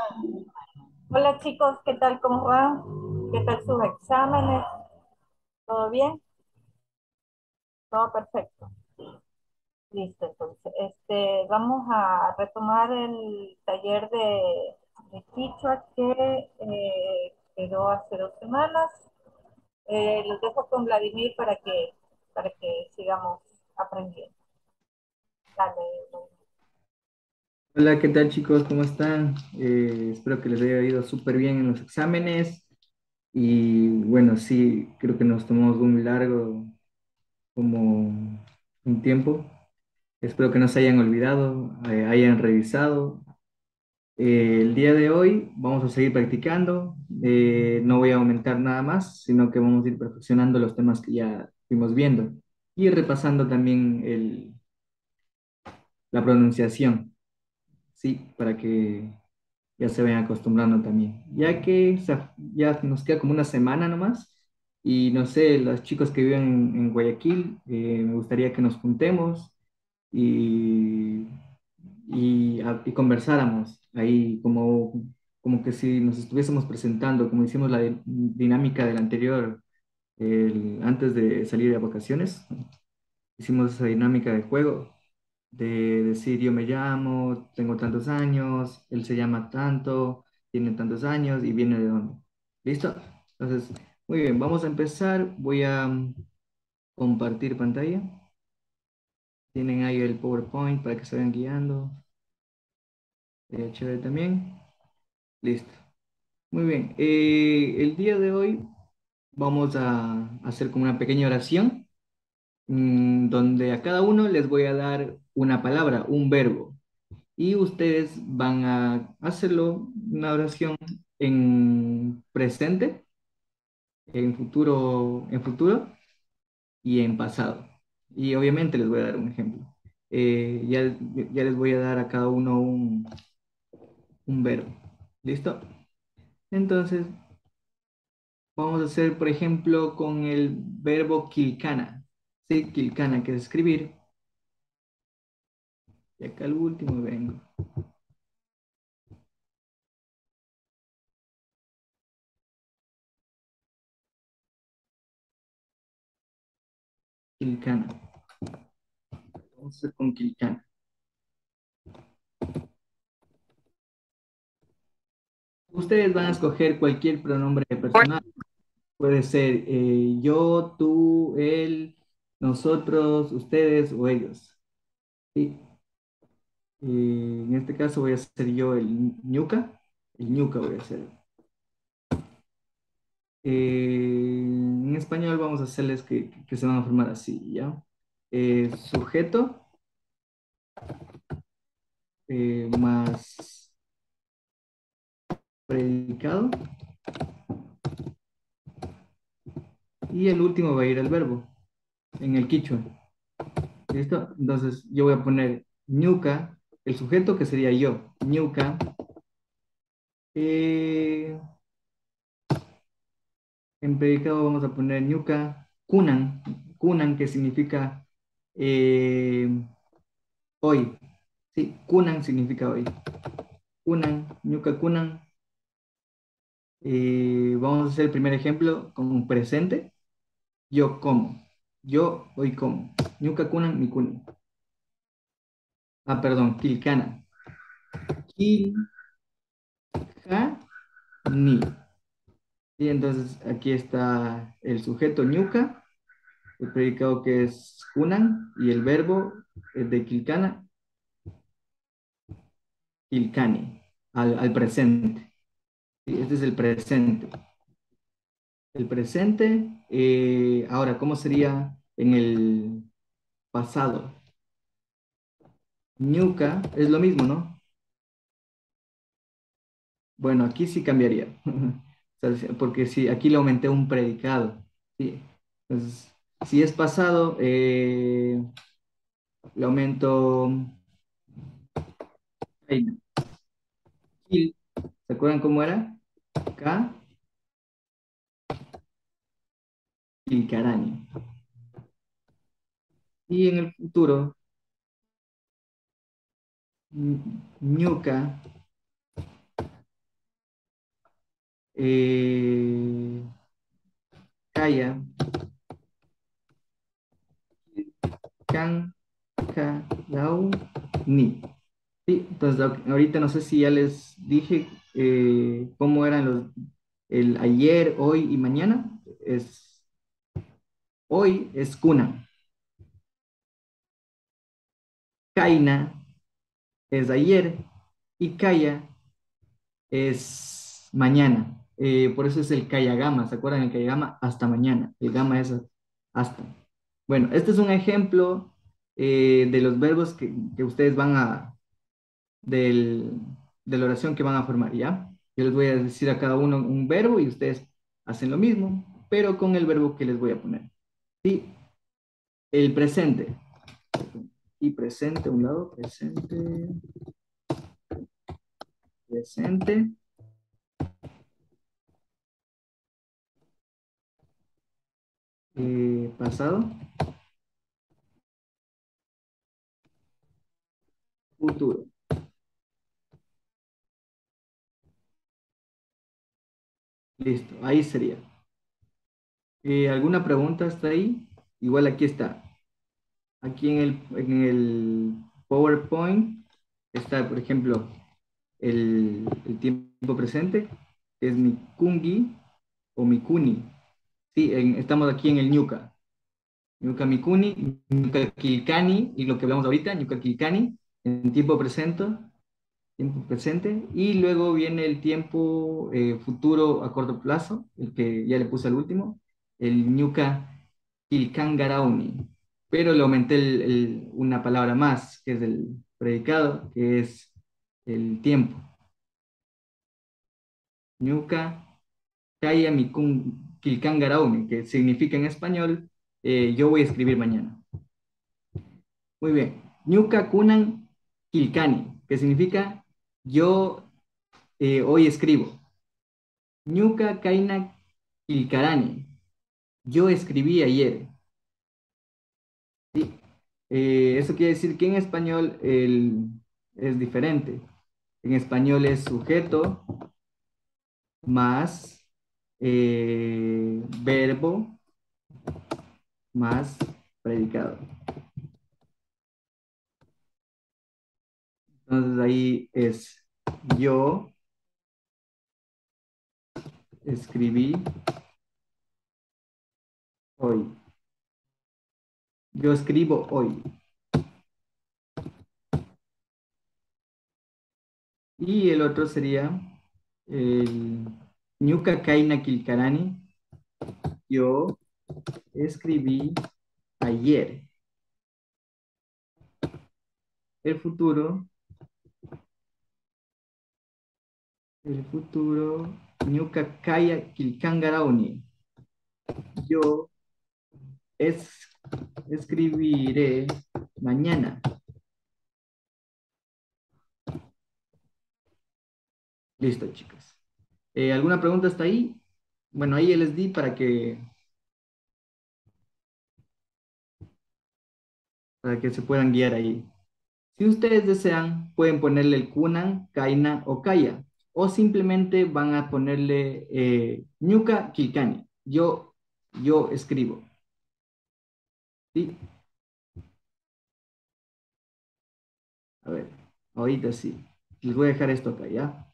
Hola chicos, ¿qué tal? ¿Cómo van? ¿Qué tal sus exámenes? ¿Todo bien? Todo perfecto. Listo, entonces, vamos a retomar el taller de Quichua que quedó hace 2 semanas. Los dejo con Vladimir para que sigamos aprendiendo. Dale, Vladimir. Hola, ¿qué tal chicos? ¿Cómo están? Espero que les haya ido súper bien en los exámenes y bueno, sí, creo que nos tomamos un largo como un tiempo. Espero que no se hayan olvidado, hayan revisado. El día de hoy vamos a seguir practicando. No voy a aumentar nada más, sino que vamos a ir perfeccionando los temas que ya fuimos viendo y repasando también la pronunciación, ¿sí? Para que ya se vayan acostumbrando también, ya que ya nos queda como una semana nomás y no sé, los chicos que viven en Guayaquil, me gustaría que nos juntemos y, y conversáramos ahí como que si nos estuviésemos presentando, como hicimos la dinámica del anterior, antes de salir de vacaciones, hicimos esa dinámica de juego de decir yo me llamo, tengo tantos años, él se llama tanto, tiene tantos años y viene de dónde. ¿Listo? Entonces, muy bien, vamos a empezar. Voy a compartir pantalla. Tienen ahí el PowerPoint para que se vayan guiando. Chévere también. Listo. Muy bien. El día de hoy vamos a hacer como una pequeña oración, donde a cada uno les voy a dar una palabra, un verbo. Y ustedes van a hacerlo una oración en presente, en futuro y en pasado. Y obviamente les voy a dar un ejemplo. Ya les voy a dar a cada uno un verbo. ¿Listo? Entonces, vamos a hacer, por ejemplo, con el verbo kilcana. Sí, kilcana, que es escribir. Y acá el último vengo. Kilcana. Vamos a hacer con kilcana. Ustedes van a escoger cualquier pronombre personal. Puede ser yo, tú, él, nosotros, ustedes o ellos. ¿Sí? En este caso voy a ser yo ñuca. El ñuca voy a ser. En español vamos a hacerles que se van a formar así, ¿ya? Sujeto más predicado y el último va a ir el verbo en el quichua. ¿Listo? Entonces yo voy a poner ñuca, el sujeto que sería yo, ñuca. Eh, En predicado vamos a poner ñuca, kunan, kunan que significa eh, hoy. Sí, kunan significa hoy. Kunan, ñuca kunan. Vamos a hacer el primer ejemplo con un presente. Yo como. Yo hoy como. Ñuca kunan, mi kunan. Ah, perdón, kilkana. Kilkani. Y entonces aquí está el sujeto ñuca, el predicado que es kunan y el verbo de kilkana Ilcani, al presente. Sí, este es el presente. El presente, ahora, ¿cómo sería en el pasado? Ñuca es lo mismo, ¿no? Bueno, aquí sí cambiaría. O sea, porque si aquí le aumenté un predicado. Sí. Entonces, si es pasado, le aumento. Ay, ¿se acuerdan cómo era? K, Ilcarani. Y en el futuro, Ñuca eh, Kaya, Kan, Ka, Lau, Ni. Sí, entonces ahorita no sé si ya les dije cómo eran el ayer, hoy y mañana. Hoy es Kuna, Kaina es ayer y Kaya es mañana. Por eso es el Kayagama, ¿se acuerdan? El Kayagama hasta mañana. El Gama es hasta. Bueno, este es un ejemplo de los verbos que ustedes van del, de la oración que van a formar, ¿ya? Yo les voy a decir a cada uno un verbo y ustedes hacen lo mismo, pero con el verbo que les voy a poner. Sí, el presente. Y presente, a un lado, presente, presente, pasado, futuro. Listo, ahí sería. ¿Alguna pregunta hasta ahí? Igual aquí está. Aquí en el PowerPoint está, por ejemplo, el tiempo presente, que es mi kungi o mi kuni. Sí, estamos aquí en el ñuka. Ñuka mikuni, ñuka kilkani, y lo que hablamos ahorita, ñuka kilkani, en tiempo presente, y luego viene el tiempo futuro a corto plazo, el que ya le puse al último, el ñuka kilkangarauni, pero le aumenté una palabra más, que es el predicado, que es el tiempo. Ñuka kaya mikun kilkangarauni, que significa en español, yo voy a escribir mañana. Muy bien. Ñuka kunan kilkani, que significa yo hoy escribo. Ñuka kaina kilkarani, yo escribí ayer. Sí. Eso quiere decir que en español es diferente. En español es sujeto más verbo más predicado. Entonces ahí es yo escribí hoy. Yo escribo hoy. Y el otro sería el Ñuka Kaina Kilkarani. Yo escribí ayer. El futuro, Ñuka Kaya Kilkangaraoni. Yo es, escribiré mañana. Listo, chicos. ¿Alguna pregunta hasta ahí? Bueno, ahí les di para que se puedan guiar ahí. Si ustedes desean, pueden ponerle el Kunan, Kaina o Kaya. O simplemente van a ponerle Ñuka Kilkani. Yo escribo. ¿Sí? A ver, ahorita sí. Les voy a dejar esto acá, ¿ya?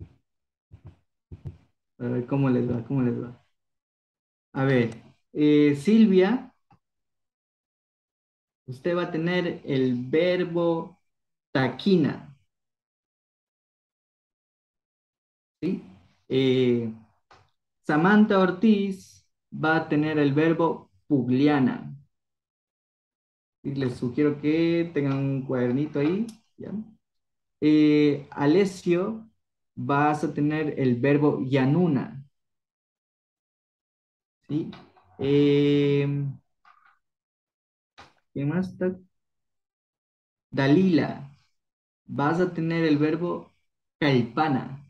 A ver cómo les va, cómo les va. A ver, Silvia, usted va a tener el verbo taquina, ¿sí? Eh, Samantha Ortiz va a tener el verbo pugliana. Y les sugiero que tengan un cuadernito ahí, ¿ya? Alessio, vas a tener el verbo yanuna, ¿sí? Eh, ¿Quién más está? Dalila, vas a tener el verbo calpana.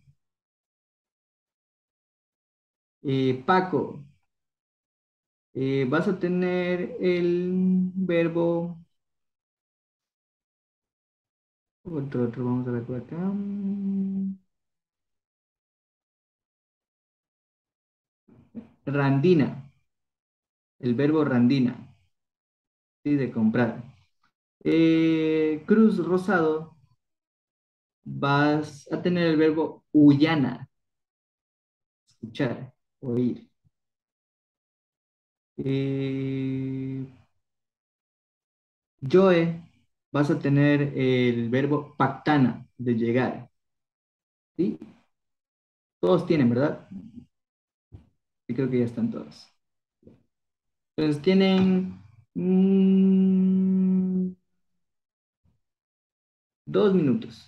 Paco, vas a tener el verbo, otro, vamos a ver por acá. Randina, el verbo randina, ¿sí? De comprar. Cruz Rosado, vas a tener el verbo huyana, escuchar, oír. Eh, Joe, vas a tener el verbo pactana, de llegar, ¿sí? Todos tienen, ¿verdad? Y creo que ya están todos. Entonces tienen mm, 2 minutos.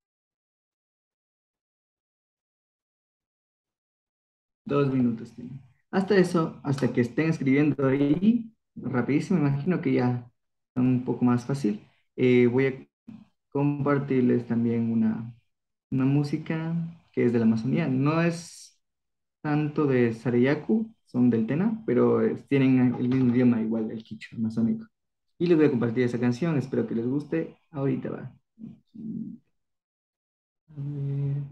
2 minutos tienen. Hasta eso, hasta que estén escribiendo ahí, rapidísimo, imagino que ya están un poco más fácil. Voy a compartirles también una música que es de la Amazonía. No es tanto de Sarayaku, son del Tena, pero tienen el mismo idioma, igual el quichua amazónico. Y les voy a compartir esa canción, espero que les guste. Ahorita va. A ver.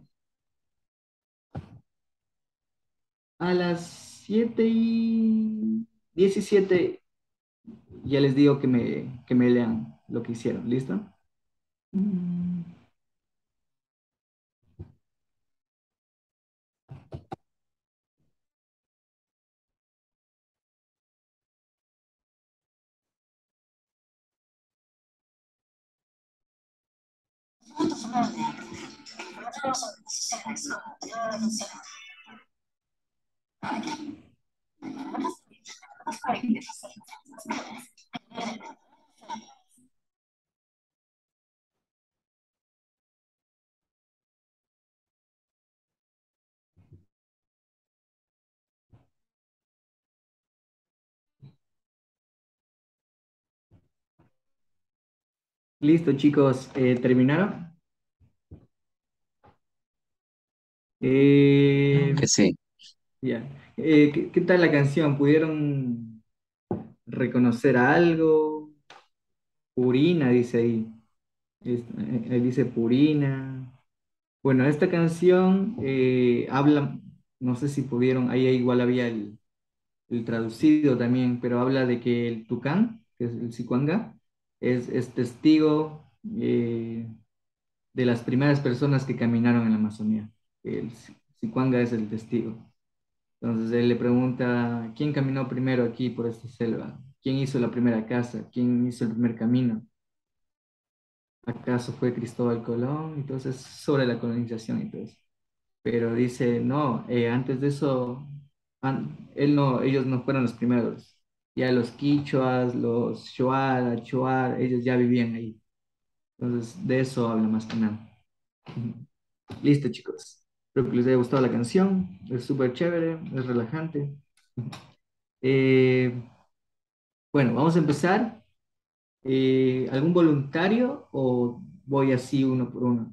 A las 7:17 ya les digo que me lean lo que hicieron. ¿Listo? Mm. Listo, chicos, ¿terminaron? Creo Eh, que sí. ya. ¿Qué tal la canción? ¿Pudieron reconocer algo? Purina, dice ahí. Ahí dice Purina. Bueno, esta canción habla, no sé si pudieron, ahí igual había el traducido también, pero habla de que el tucán, que es el Sicuanga, es testigo de las primeras personas que caminaron en la Amazonía. El Sicuanga es el testigo. Entonces él le pregunta, ¿quién caminó primero aquí por esta selva? ¿Quién hizo la primera casa? ¿Quién hizo el primer camino? ¿Acaso fue Cristóbal Colón? Entonces, sobre la colonización y todo eso. Pero dice, no, antes de eso, ellos no fueron los primeros. Ya los quichuas, los shuar, achuar, ellos ya vivían ahí. Entonces, de eso habla más que nada. Ujú. Listo, chicos. Espero que les haya gustado la canción. Es súper chévere, es relajante. Eh, bueno, vamos a empezar. ¿Algún voluntario o voy así uno por uno?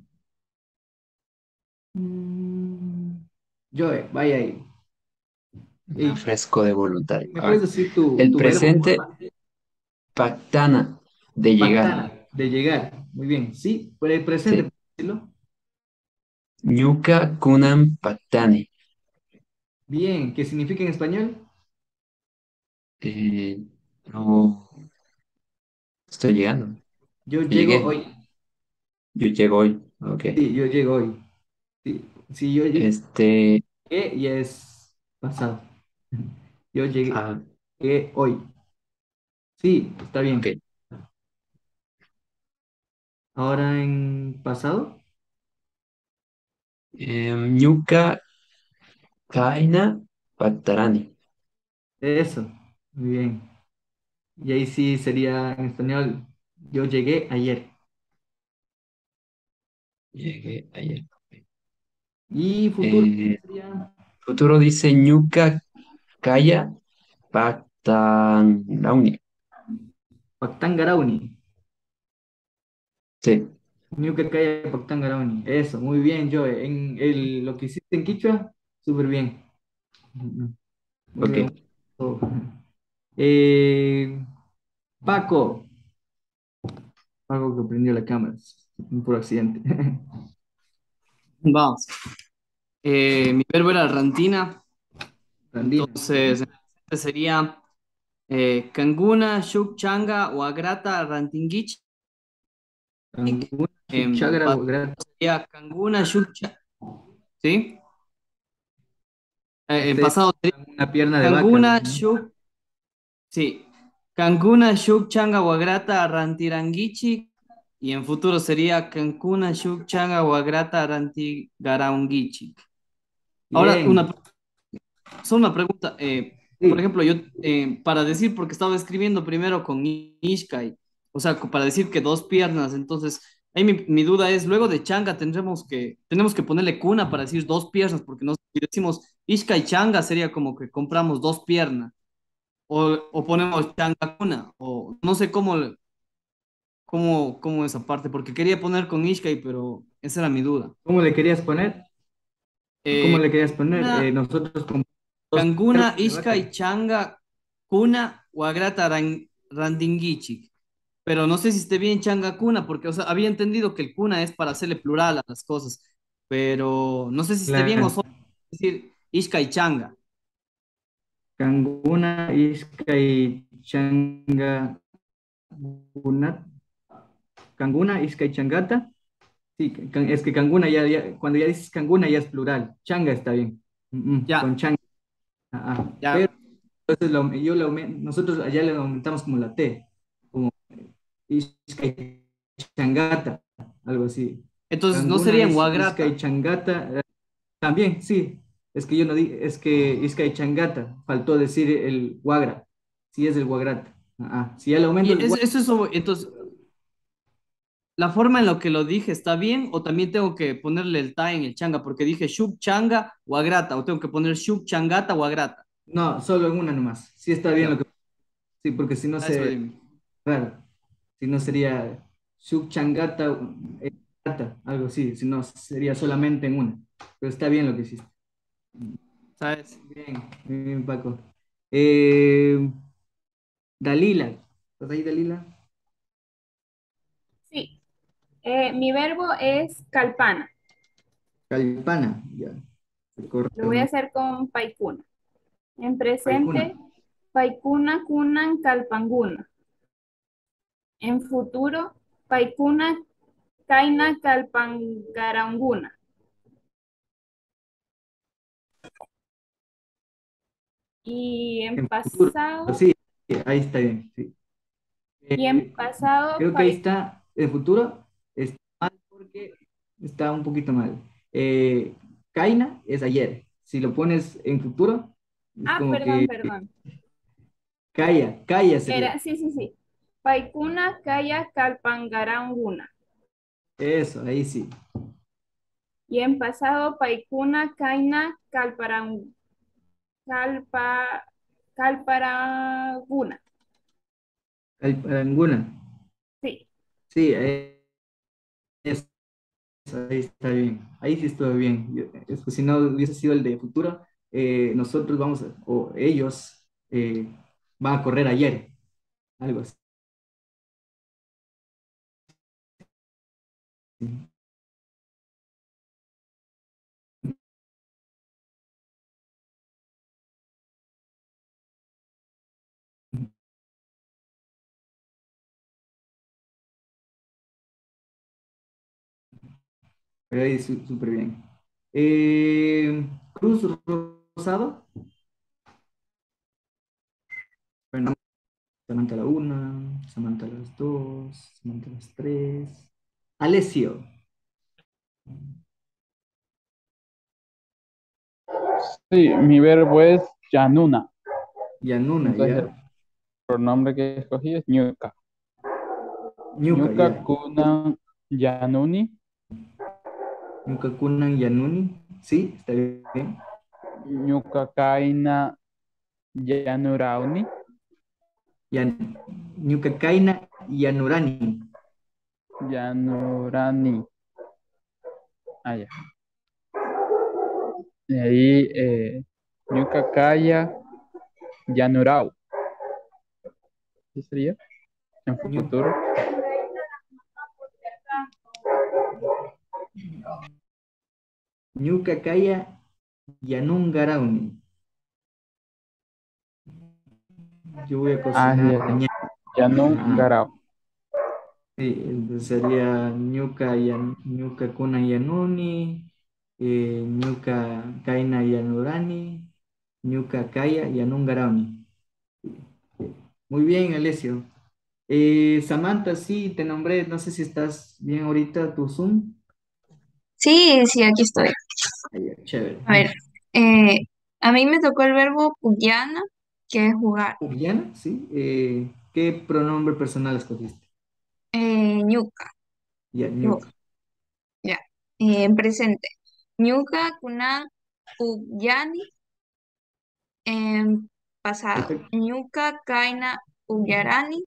Mm, Joe, vaya ahí. Me Eh, ofrezco de voluntario. ¿Me A puedes ver. decir tu, El tu verbo, presente porfa? pactana de llegar. Pactana, de llegar. Muy bien. Sí, por el presente, Sí. ¿puedes decirlo? Ñuka kunan pactani. Bien. ¿Qué significa en español? Eh, no estoy llegando. Yo llego Llegué. hoy. Yo llego hoy. Ok. Sí, yo llego hoy. Sí, si yo llegué, Este. ya es pasado. Yo llegué Ah, hoy. Sí, está ok. bien. Ahora en pasado, Ñuka kaina pactarani. eso. Muy bien. Y ahí sí sería en español. Yo llegué ayer. Llegué ayer. Y futuro Eh, sería futuro dice Ñuka kaya pactanauni. Pactangarauni. Sí. Ñuquecaya Pactangarauni. Eso, muy bien, Joe. Lo que hiciste en Quichua, súper bien. Muy Ok. bien. Oh. Eh, Paco. Paco que prendió la cámara por accidente. Vamos. Mi verbo era rantina. Andina, Entonces, este sería Kanguna, Shuk, Changa, Wagrata, Rantingich. Anguna, En Chukchagra, pasado Guagrata, sería Kanguna, Shuk, ¿sí? En este, pasado sería una pierna de vaca, algo Kanguna, así, ¿no? Shuk, sí. Kanguna, Shuk, Changa, Wagrata, Rantirangichi. Y en futuro sería Cancuna, Shuk, Changa, Wagrata, Rantigaraungichi. Ahora, Bien, solo una pregunta. Por sí. ejemplo, yo, para decir, porque estaba escribiendo primero con Ishkai, o sea, para decir que dos piernas, entonces, ahí mi duda es, luego de Changa tenemos que ponerle cuna para decir dos piernas, porque no, si decimos Ishkai Changa sería como que compramos dos piernas, o ponemos Changa cuna, o no sé cómo esa parte, porque quería poner con Ishkai, pero esa era mi duda. ¿Cómo le querías poner? ¿Cómo Eh, le querías poner? cuna, Nosotros con dos Kanguna, piernas de Ishkai vaca. Changa Kuna, Wagrata, Randingichik. Pero no sé si esté bien Changa Kuna, porque o sea, había entendido que el Kuna es para hacerle plural a las cosas, pero no sé si esté bien o Claro. solo decir Ishkai Changa. Kanguna, Isca y Changa, Gunat, Kanguna, Isca y Changata. Sí, es que Kanguna cuando ya dices Kanguna ya es plural. Changa está bien. Con Ya, Changa. Ah, ah. Pero ya. entonces nosotros allá le aumentamos como la T, como Isca y Changata, algo así. Entonces no Kanguna, sería en Isca y Wagrata. Changata. También, sí. Es que yo no di, es que Isca y Changata, faltó decir el Wagra. Sí es el Wagrata. Ah, ah. Si ya le aumento Y el Wagra, entonces, ¿la forma en la que lo dije está bien o también tengo que ponerle el ta en el Changa? Porque dije Shuk Changa Wagrata, o tengo que poner Shuk Changata Wagrata. no, solo en una nomás. Sí está bien lo Ya, que. Sí, porque si no a eso se. dime. Claro. Si no sería Changata, Gata, algo así. Si no, sería solamente en una. Pero está bien lo que hiciste. ¿Sabes? Bien, muy bien, Paco. Eh, Dalila. ¿Estás ahí, Dalila? Sí, mi verbo es calpana. Calpana. Ya. Lo voy a Correcto. hacer con paikuna. En Paikuna. presente, paikuna kunan kalpanguna. En futuro, paikuna kaina kalpangaranguna. Y en En futuro. pasado, Sí, ahí está bien. Sí. y en Eh, pasado, creo que ahí está, el futuro está mal porque está un poquito mal. Kaina es ayer. Si lo pones en futuro, es como perdón, que perdón. Kaya sería. Era, sí, sí, sí. Paikuna kaya kalpangaranguna. Eso, ahí sí. Y en pasado, paikuna kaina kalpa, kalparanguna. Calparanguna. Sí. Sí, es- ahí está bien. Ahí sí estuvo bien. Es que si no hubiese sido el de futuro, nosotros o ellos van a correr ayer, algo así. Pero ahí súper bien. Cruz Rosado. Bueno, Samantha a la una, Samantha a las dos, Samantha a las tres. Alessio. Sí, mi verbo es Yanuna. Yanuna, Entonces ya. el pronombre que escogí es Ñuka. Ñuka, Ñuka ya. kunan Yanuni. Ñuka Kunan Yanuni. Sí, está bien. Ñuka kaina Yanurauni. Yan, Ñuka Kaina Yanurani. Yanurani. Ah, ya. Y ahí, Ñuka kaya Yanurau. ¿Qué sería? En Ñu- futuro. Ñuka Kaya Yanungarauni. Yo voy a Ah, cocinar ya. mañana. Yanun Ajá. Garau. Sí, entonces sería ñuka kuna yanuni, ñuka kaina yanurani, ñuka kaya yanungarani. Muy bien, Alessio. Samantha, sí, te nombré, no sé si estás bien ahorita, tu Zoom. Sí, sí, aquí estoy. Ay, chévere. A ver, eh, a mí me tocó el verbo puyana, que es jugar. Juliana, sí. ¿Qué pronombre personal escogiste? Ñuca, Ya, yo, ñuka. ya. En presente. Ñuca, kunan, puyani. En pasado. Perfecto. Ñuca, kaina, puyarani.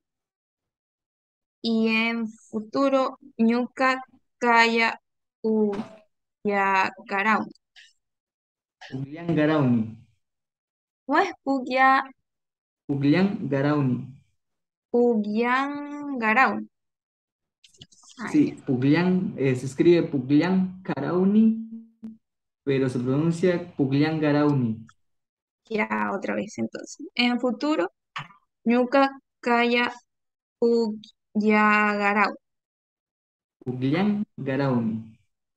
Y en futuro, Ñuca, kaya, puyagarau. Julián Garauni. ¿Cómo es puya, Julián Garauni. puyangarau? Ah, ya. Sí, Puglián, se escribe Puglián Carauni, pero se pronuncia Puglián Garauni. Ya otra vez entonces. En futuro, Ñuca, kaya, puyagarau. Puglián Garauni.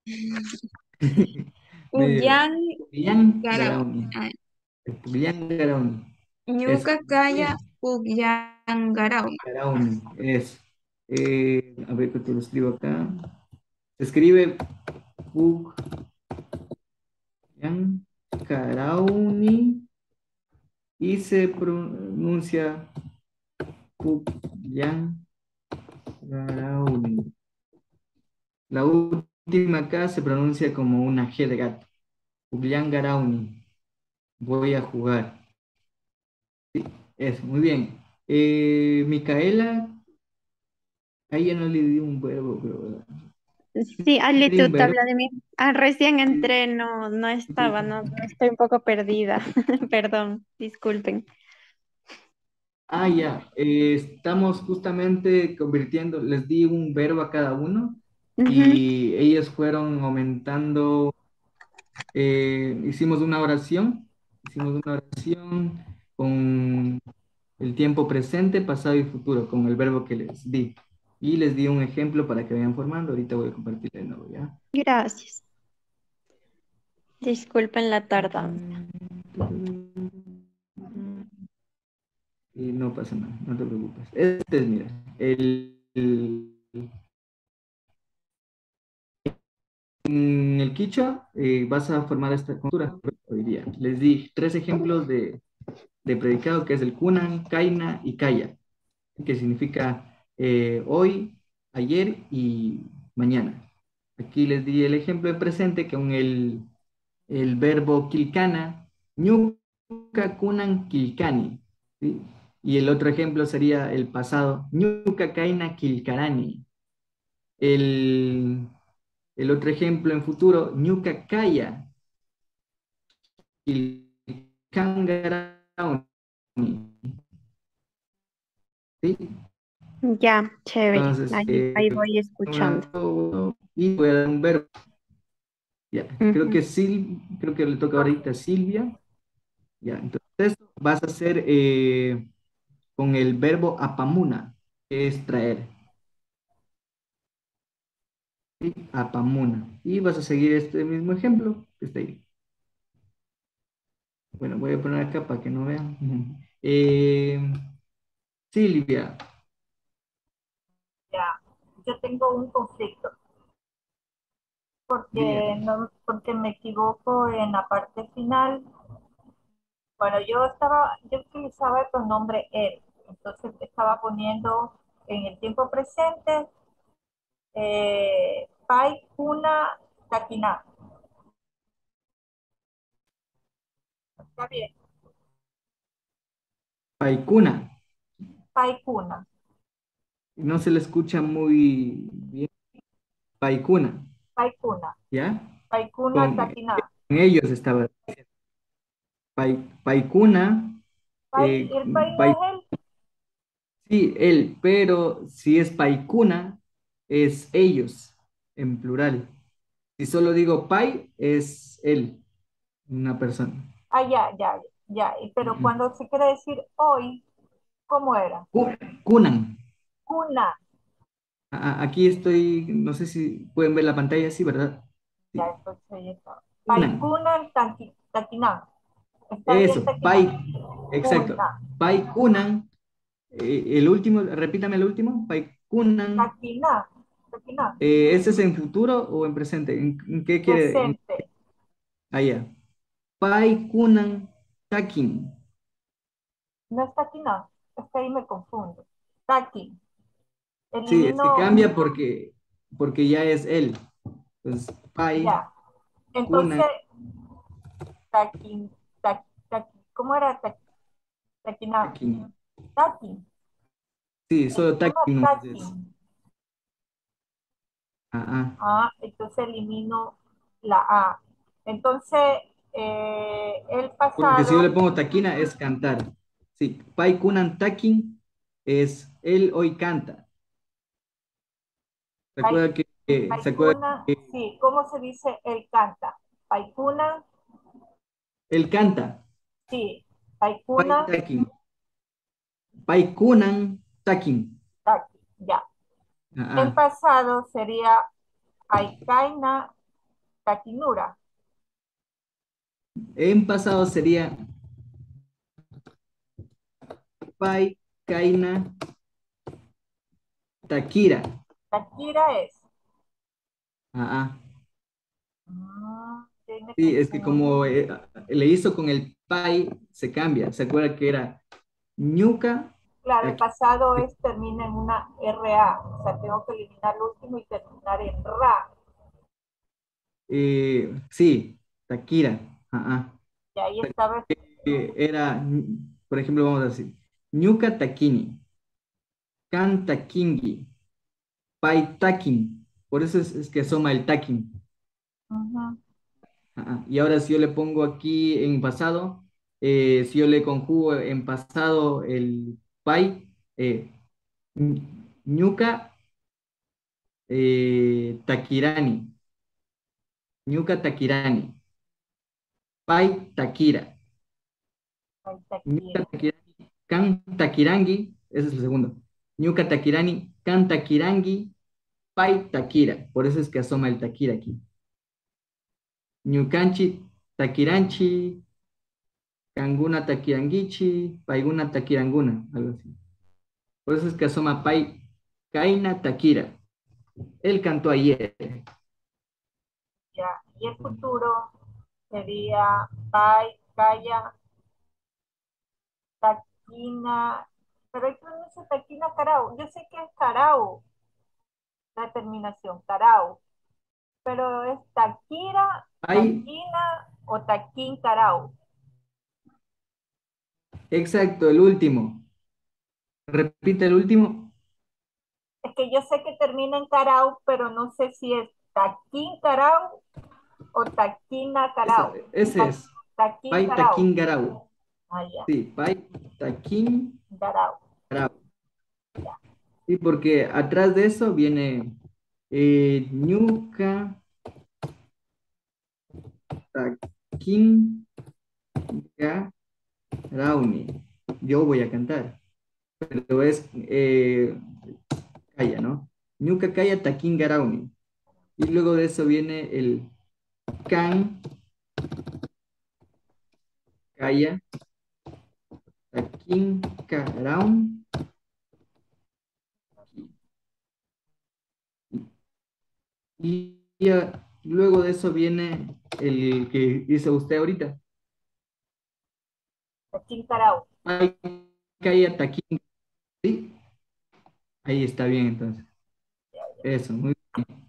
Medio. Puyangarau. Puglián Garauni. Ah, Puglián Garauni. Es Ñuca, kaya, puyangarau. Garauni. Es. A ver que te lo escribo acá. Se escribe Puglián Garauni y se pronuncia Puglián Garauni. La última acá se pronuncia como una G de gato. Julián Garauni. Voy a jugar. Eso, muy bien. Micaela, a ella no le di un verbo, pero Sí, le Ali, di un tú te verbo. hablas de mí. Ah, recién entré, no estaba, no estoy un poco perdida. Perdón, disculpen. Ya. Estamos justamente convirtiendo, les di un verbo a cada uno Ujú. y ellos fueron aumentando. Hicimos una oración con el tiempo presente, pasado y futuro, con el verbo que les di. Y les di un ejemplo para que vayan formando. Ahorita voy a compartir de nuevo, ¿ya? Gracias. Disculpen la tardanza. Y no pasa nada, no te preocupes. Este es, mira, en el quichua vas a formar esta cultura hoy día. Les di tres ejemplos de predicado, que es el kunan, kaina y kaya, que significa hoy, ayer y mañana. Aquí les di el ejemplo de presente con el verbo kilkana, ñuka kunan kilkani, ¿sí? Y el otro ejemplo sería el pasado, ñuka kaina kilkarani. El, el otro ejemplo en futuro, ñuka kaya kilkangarani. ¿Sí? Ya, chévere. Entonces, Ahí voy escuchando. y voy a dar un verbo. Ya, Ujú. creo que le toca ahorita a Silvia. Ya, entonces vas a hacer con el verbo apamuna, que es traer. ¿Sí? Apamuna. Y vas a seguir este mismo ejemplo que está ahí. Bueno, voy a poner acá para que no vean. Ujú. Silvia, Ya, yo tengo un conflicto porque, bien. no, porque me equivoco en la parte final. Bueno, yo utilizaba el pronombre él, entonces estaba poniendo en el tiempo presente pai, kuna, taquina. Está bien, Paikuna. pai, kuna, No se le escucha muy bien. Paikuna, pai, kuna, ¿ya? pai, kuna, Con, taquina. con ellos estaba. Paikuna, Pai, eh, el pai no pai- es él. sí, él, pero si es paikuna, es ellos, en plural. Si solo digo pai, es él, una persona. Ah, ya, ya, ya. Pero Ujú. cuando se quiere decir hoy, ¿Cómo era? Cunan. Cuna. Aquí estoy, no sé si pueden ver la pantalla, sí, ¿verdad? Ya, Sí. entonces ahí está. Cunan. Paikunan Taquinán. ¿Está bien Eso, Taquinán? exacto. Cuna. Pai Kunan, el último, repítame el último. Pai Kunan, Taquinán. Taquinán. ¿ese es en futuro o en presente? ¿En qué quiere? Presente. Allá. Pai Kunan Takin. No es Taquinán. Es que ahí me confundo. Taquin. Sí, es que Elimino. cambia porque ya es él. Entonces, Pai Ya. Kunan Entonces, Taquin. ¿Cómo era? Taquinán. Takin. Taquin. Sí, solo Elimino Takin nomás es. Taquin. Ah, ah. Entonces elimino la A. Entonces, el Porque si yo le pasado, pongo taquina es cantar. Sí, Pai Kunan Takin es él hoy canta. ¿Se Pai- acuerda se acuerda Paikuna, que sí, ¿cómo se dice? Él canta. Paikuna, él canta? sí. Pai Paikuna, Takin. Pai Kunan Takin. taki, ya. Ah, En ah. pasado sería Paikaina, Takinura. En pasado sería Pai Kaina Takira. Takira es. Ah, ah. Ya me Sí, es que como confundo. le hizo con el Pai, se cambia. ¿Se acuerda que era Ñuka? Claro, el Taki- pasado es termina en una RA. O sea, tengo que eliminar el último y terminar en RA. Sí, Takira. Ah, ah. Y ahí estaba. Era, por ejemplo, vamos a decir, Ñuka Takini, Kan Takingi, Pai Takin. Por eso es que asoma el Takin. Ujú. Ajá. Y ahora si yo le pongo aquí en pasado, si yo le conjugo en pasado el Pai, Ñuka Takirani, Ñuka Takirani, Pai Takira, Ahí Ñuka Takira. Takirani, Kan Takirangi, ese es el segundo. Ñuka Takirani, Kan Takirangi, Pai Takira, por eso es que asoma el Takira aquí. Ñukanchi Takiranchi, Kanguna Takirangichi, Paiguna Takiranguna, algo así. Por eso es que asoma Pai Kaina Takira. Él cantó ayer. Ya. Y el futuro sería Pai, Kaya, Taquina. Pero hay pronuncia Taquina Carao. Yo sé que es Carao, la terminación, Carao. Pero es Taquira, Pai, Taquina o Taquín Carao. exacto, el último. Repite el último. Es que yo sé que termina en Carao, pero no sé si es Taquín Carao o Taquina Carao. Ese es. Taquín Pai Carao. Takin Garau. Ah, ya. Sí, Pai Takin Carao. Garau. Ya. Sí, porque atrás de eso viene Ñuka Takin Garauni. Yo voy a cantar. Pero es Kaya, ¿no? Ñuka Kaya Takin Garauni. Y luego de eso viene el Kan Kaya Takin Karaun. Y luego de eso viene el que hizo usted ahorita. Taquín Carao. Ay, Kaya Takin. Sí, ahí está bien entonces. Eso, muy bien.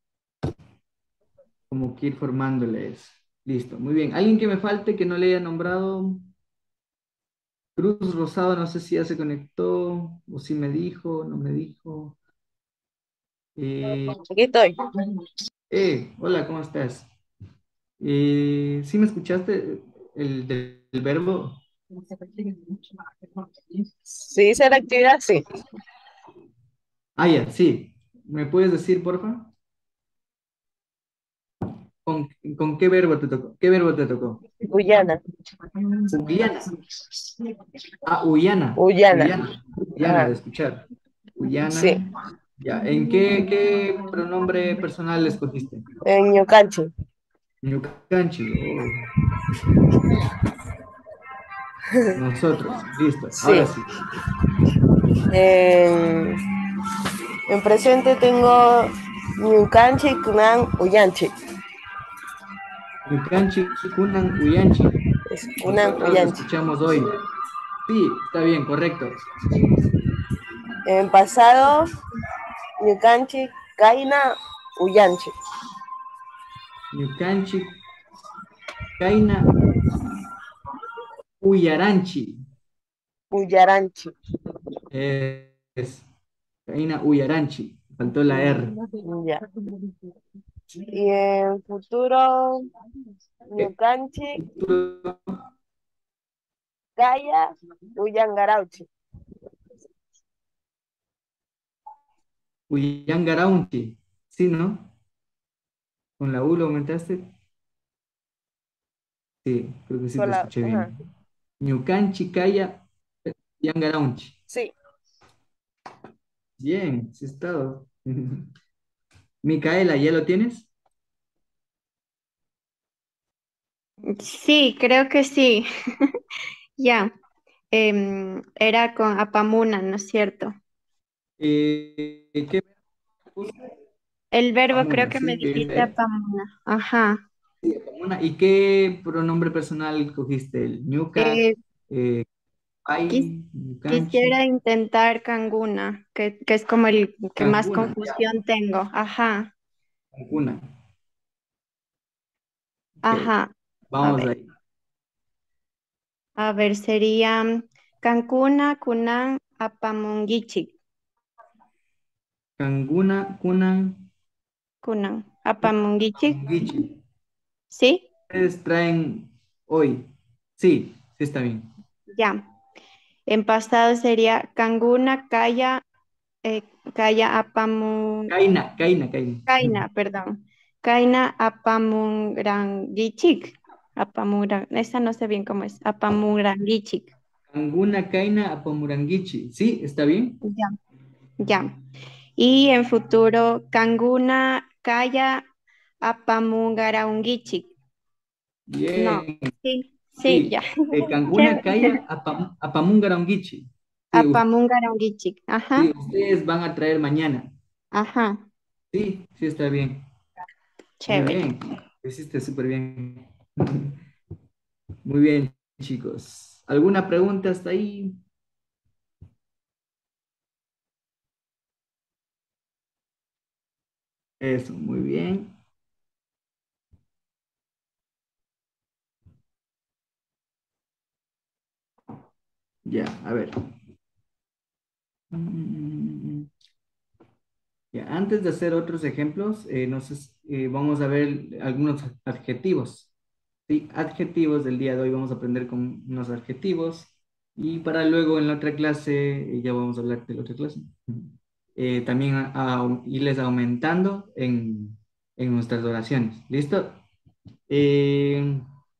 Como que ir formándoles. Listo, muy bien. ¿Alguien que me falte que no le haya nombrado? Cruz Rosado, no sé si ya se conectó o si me dijo, no me dijo. Eh, Aquí estoy. Hola, ¿cómo estás? ¿Sí me escuchaste del verbo? Sí, hice la actividad, sí. Ah, ya, sí. ¿Me puedes decir, porfa? ¿Con qué verbo te tocó? ¿Qué verbo te tocó? Guyana. Uyana. Ah, Uyana. Uyana. Uyana, Ajá. de escuchar. Uyana. Sí. Ya, ¿en qué pronombre personal escogiste? En Ñucanchi. Ñucanchi. Oh, nosotros, listo. Sí. Ahora sí. En, en presente tengo Ñucanchi, Kunan, Uyanchi. Ñucanchi, Kunan, Uyanchi. Es Kunan, Nosotros Uyanchi. escuchamos hoy. Sí, está bien, correcto. En pasado, Ñucanchi, Kaina, Uyanchi. Ñucanchi, Kaina, Uyaranchi. Uyaranchi. Es Kaina, Uyaranchi. Faltó la R. Ya. Y en futuro, Ñucanchi, Kaya, Uyangarauchi. Uyangarauchi. ¿Sí, no? ¿Con la U lo aumentaste? Sí, creo que sí te Sola, escuché ajá. bien. Ñucanchi, Kaya, Uyangarauchi. Sí. Bien, sí está. Micaela, ¿ya lo tienes? Sí, creo que sí. Ya. Era con Apamuna, ¿no es cierto? ¿Qué El verbo creo Apamuna, que me sí? dijiste Apamuna. Ajá. Sí, Apamuna. ¿Y qué pronombre personal cogiste? ¿El ñuca? Eh, quis- Ay, ñucanchi, Quisiera intentar Kanguna, que es como el que más Cancuna, ya, confusión tengo. Ajá, Cancuna. Ok, ajá. A vamos ver, ahí. sería Cancuna, Kunan, Apamungichik. Canguna, Kunan, Kunan, Apamungichik. Gichi. ¿Sí? Ustedes traen hoy. Sí, sí está bien. Ya. En pasado sería Kanguna, eh, Kaya, Caina. Kaina, perdón. Kaina, Apamunrangichik. Esa no sé bien cómo es. Apamunrangichik. Canguna, Caina, Apamurangichi. ¿Sí? ¿Está bien? Ya, ya. Y en futuro, Kanguna, Kaya, Apamungaraungichik. No, Bien. sí, sí, Sí. ya. Canguna, Chévere. Kaya, Apamungarangichi. Sí, Apamungaraungichik. sí, Ajá, ustedes van a traer mañana. ajá, Sí, sí está bien. Muy chévere. bien. Lo hiciste súper bien. Muy bien, chicos. ¿Alguna pregunta hasta ahí? Eso, muy bien. Ya, a ver. Mm, Ya, antes de hacer otros ejemplos, vamos a ver algunos adjetivos. ¿Sí? Adjetivos del día de hoy vamos a aprender con unos adjetivos y para luego en la otra clase, ya vamos a hablar de la otra clase, también irles aumentando en nuestras oraciones. ¿Listo? Eh,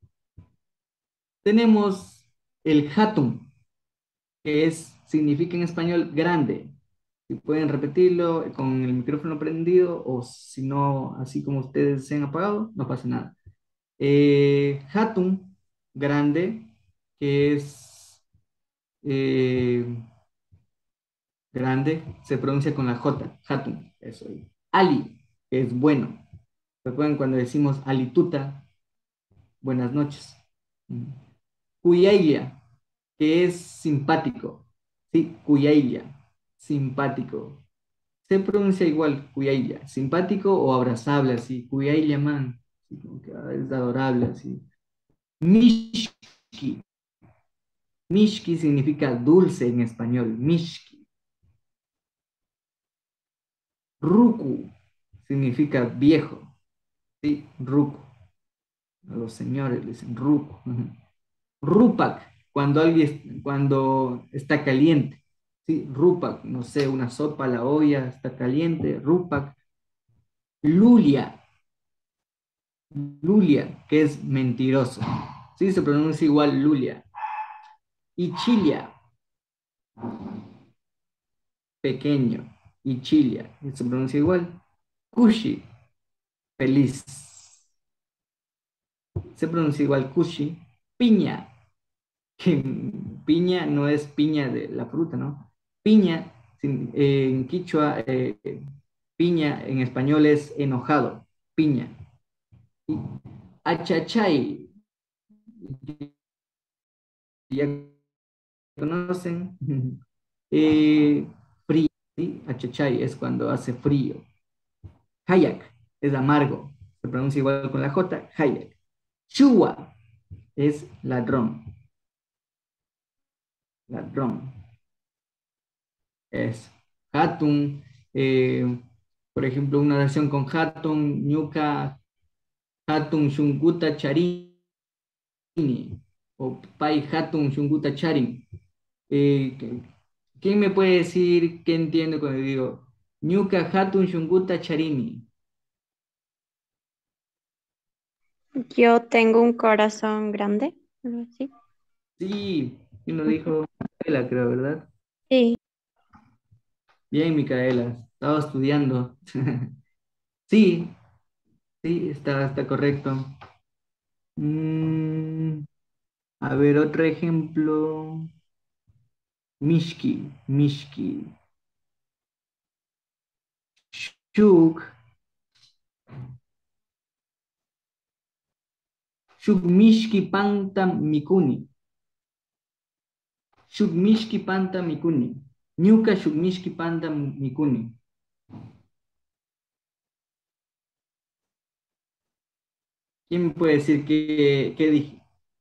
tenemos el hatum, que significa en español grande. Si pueden repetirlo con el micrófono prendido o si no, así como ustedes se han apagado, no pasa nada. Hatum, grande, que es eh, grande, se pronuncia con la J, Hatum, eso. Ali, que es bueno. Recuerden cuando decimos alituta, buenas noches. Cuyaya, que es simpático. Sí, Cuyaya, simpático. Se pronuncia igual, Cuyaya, simpático o abrazable, así, Cuyaya man, así como que es adorable, así. Mishki, Mishki significa dulce en español, Mishki. Ruku significa viejo, sí, Ruku. A los señores le dicen Ruku. Rupak, cuando está caliente, sí, Rupak, no sé, una sopa a la olla está caliente, Rupak. Lulia, Lulia, que es mentiroso. Sí, se pronuncia igual Lulia. Y Chilia, pequeño. Y Chilia, se pronuncia igual. Kushi, feliz. Se pronuncia igual Kushi. Piña, que piña no es piña de la fruta, ¿no? Piña, en quichua, piña en español es enojado. Piña. Y achachay, ya conocen. Frío, ¿sí? Achachay es cuando hace frío. Hayak es amargo, se pronuncia igual con la J, Hayak. Chua es ladrón, ladrón. Es Hatun, por ejemplo, una oración con Hatun, Ñuka, Hatun, Shunguta, Charini, o Pai Hatun, Shunguta, Charin. ¿Quién me puede decir qué entiendo cuando digo Ñuka, Hatun, Shunguta, Charini? Yo tengo un corazón grande, algo así. Sí, y lo dijo Micaela, creo, ¿verdad? Sí. Bien, Micaela, estaba estudiando. Sí, sí, está correcto. Mm, a ver, otro ejemplo. Mishki, Mishki. Shuk, Shuk Mishki Panta Mikuni. Shuk Mishki Panta Mikuni. Ñuka Shuk Mishki Panta Mikuni. ¿Quién me puede decir qué dije?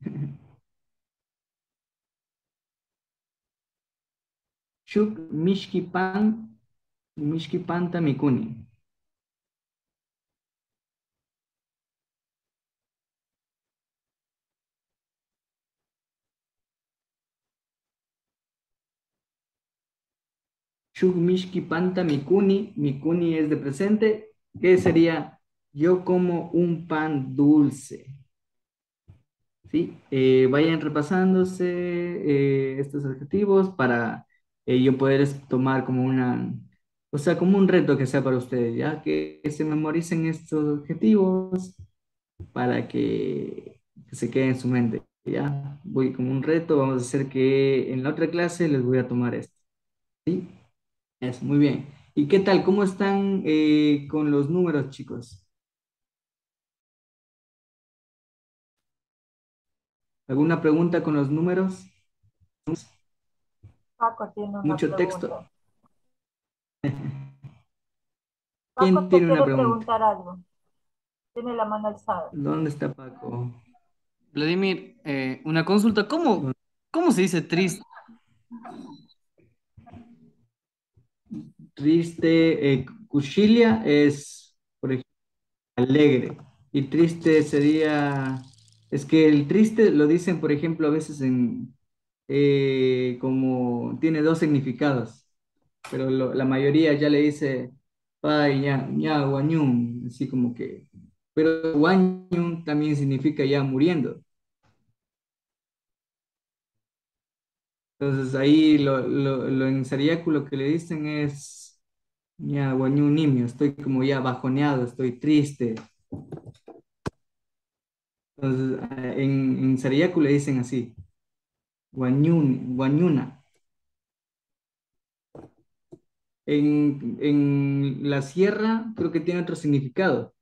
Shuk Mishki Panta Mikuni. Shuk Mishki Panta Mikuni. Mikuni es de presente. ¿Qué sería? Yo como un pan dulce. ¿Sí? Vayan repasándose estos adjetivos para yo poder tomar como una, o sea, como un reto que sea para ustedes, ¿ya? Que se memoricen estos adjetivos para que se quede en su mente, ¿ya? Voy como un reto, vamos a hacer que en la otra clase les voy a tomar esto, ¿sí? Eso, muy bien. ¿Y qué tal? ¿Cómo están con los números, chicos? ¿Alguna pregunta con los números? Paco tiene una Mucho texto. pregunta. ¿Quién Paco te tiene una quiere pregunta? preguntar algo. Tiene la mano alzada. ¿Dónde está Paco? Vladimir, una consulta. ¿Cómo se dice triste? Triste, cuchilia es, por ejemplo, alegre. Y triste sería, es que el triste lo dicen, por ejemplo, a veces como tiene dos significados, pero la mayoría ya le dice, pay, ña, guañún, así como que, pero guañún también significa ya muriendo. Entonces ahí lo en Sariaco lo que le dicen es, ya, guañú nimio, estoy como ya bajoneado, estoy triste. Entonces en Sariaco le dicen así, guañuna. En la sierra creo que tiene otro significado.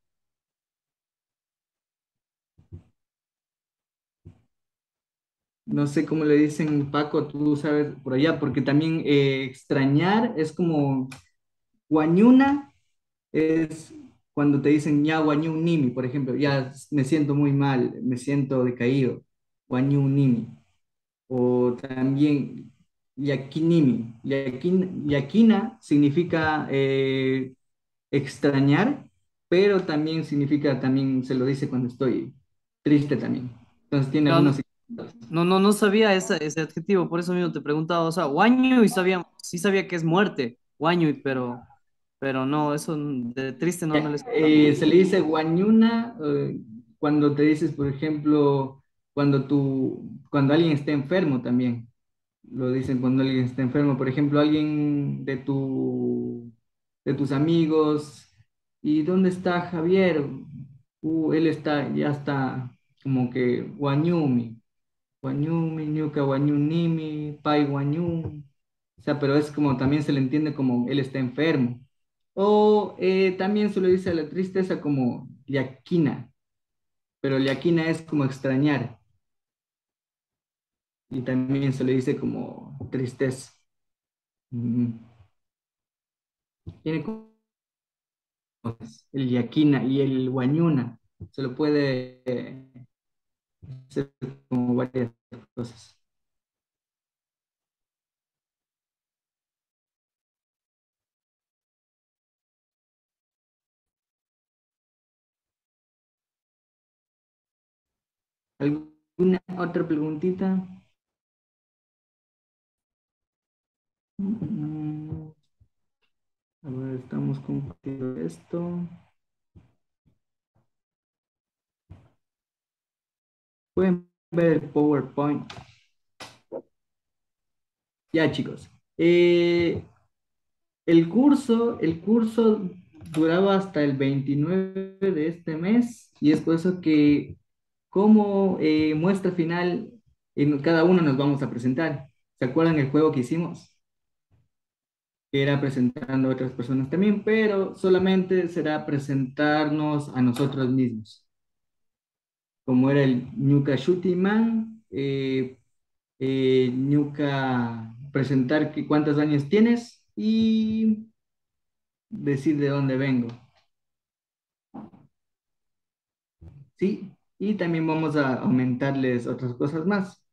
No sé cómo le dicen, Paco, tú sabes por allá, porque también extrañar es como guañuna es cuando te dicen ya nimi, por ejemplo, ya me siento muy mal, me siento decaído, nimi. O también yakinimi. Yakina significa extrañar, pero también significa, también se lo dice cuando estoy triste también. Entonces tiene algunos Claro, significados. no sabía ese adjetivo, por eso mismo te preguntaba. O sea, guaño y sí sabía que es muerte, guaño, pero no, eso de triste no le escuchaba. Se le dice guañuna, cuando te dices, por ejemplo, cuando alguien está enfermo también, lo dicen cuando alguien está enfermo, por ejemplo, alguien de tus amigos, ¿y dónde está Javier? Él ya está como que Guañumi, Guañumi, Ñuka Guañunimi, Pai Guañum, o sea, pero es como también se le entiende como él está enfermo. O también se le dice a la tristeza como yaquina, pero yaquina es como extrañar y también se le dice como tristeza. Mm, Tiene como el yaquina y el guañuna, se lo puede hacer como varias cosas. ¿Alguna otra preguntita? Mm, A ver, estamos compartiendo esto. Pueden ver el PowerPoint. Ya, chicos. El curso duraba hasta el 29 de este mes y es por eso que como muestra final, en cada uno nos vamos a presentar. ¿Se acuerdan el juego que hicimos? Que era presentando a otras personas también, pero solamente será presentarnos a nosotros mismos. Como era el Ñuka Shooting Man, Ñuka presentar cuántos años tienes y decir de dónde vengo. ¿Sí? Y también vamos a aumentarles otras cosas más,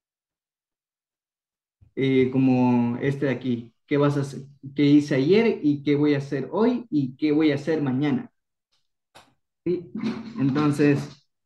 como este de aquí. ¿Qué vas a hacer? ¿Qué hice ayer y qué voy a hacer hoy y qué voy a hacer mañana? ¿Sí? Entonces,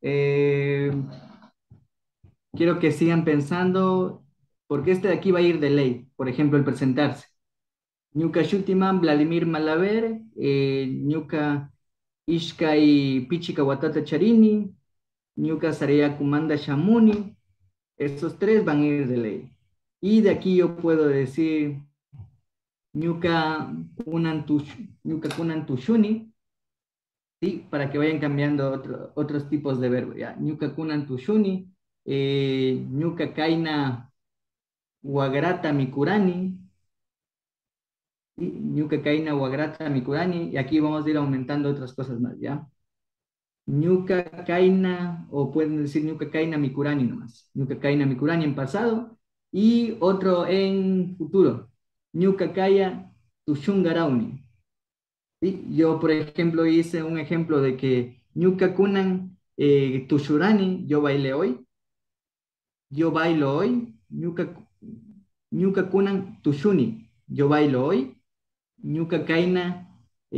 quiero que sigan pensando, porque este de aquí va a ir de ley. Por ejemplo, el presentarse. Ñuka Shutiman, Vladimir Malaver, Ñuka Ishkai Pichika Watata Charini, Ñuka Sarea Kumanda Shamuni. Esos tres van a ir de ley. Y de aquí yo puedo decir Ñuka Kunan Tushuni, ¿sí? Para que vayan cambiando otros tipos de verbos. ¿Ya? Ñuka Kunan Tushuni, Ñuka Kaina Wagrata Mikurani, ¿sí? Ñuka Kaina Wagrata Mikurani, y aquí vamos a ir aumentando otras cosas más, ¿ya? Ñuka Kaina, o pueden decir Ñuka Kaina Mikurani nomás. Ñuka Kaina Mikurani en pasado, y otro en futuro. Ñuka Kaya Tushungarauni. ¿Sí? Yo, por ejemplo, hice un ejemplo de que Ñuka Kunan Tushurani, yo bailé hoy. Yo bailo hoy. Ñuka Kunan Tushuni, yo bailo hoy. Ñuka Kaina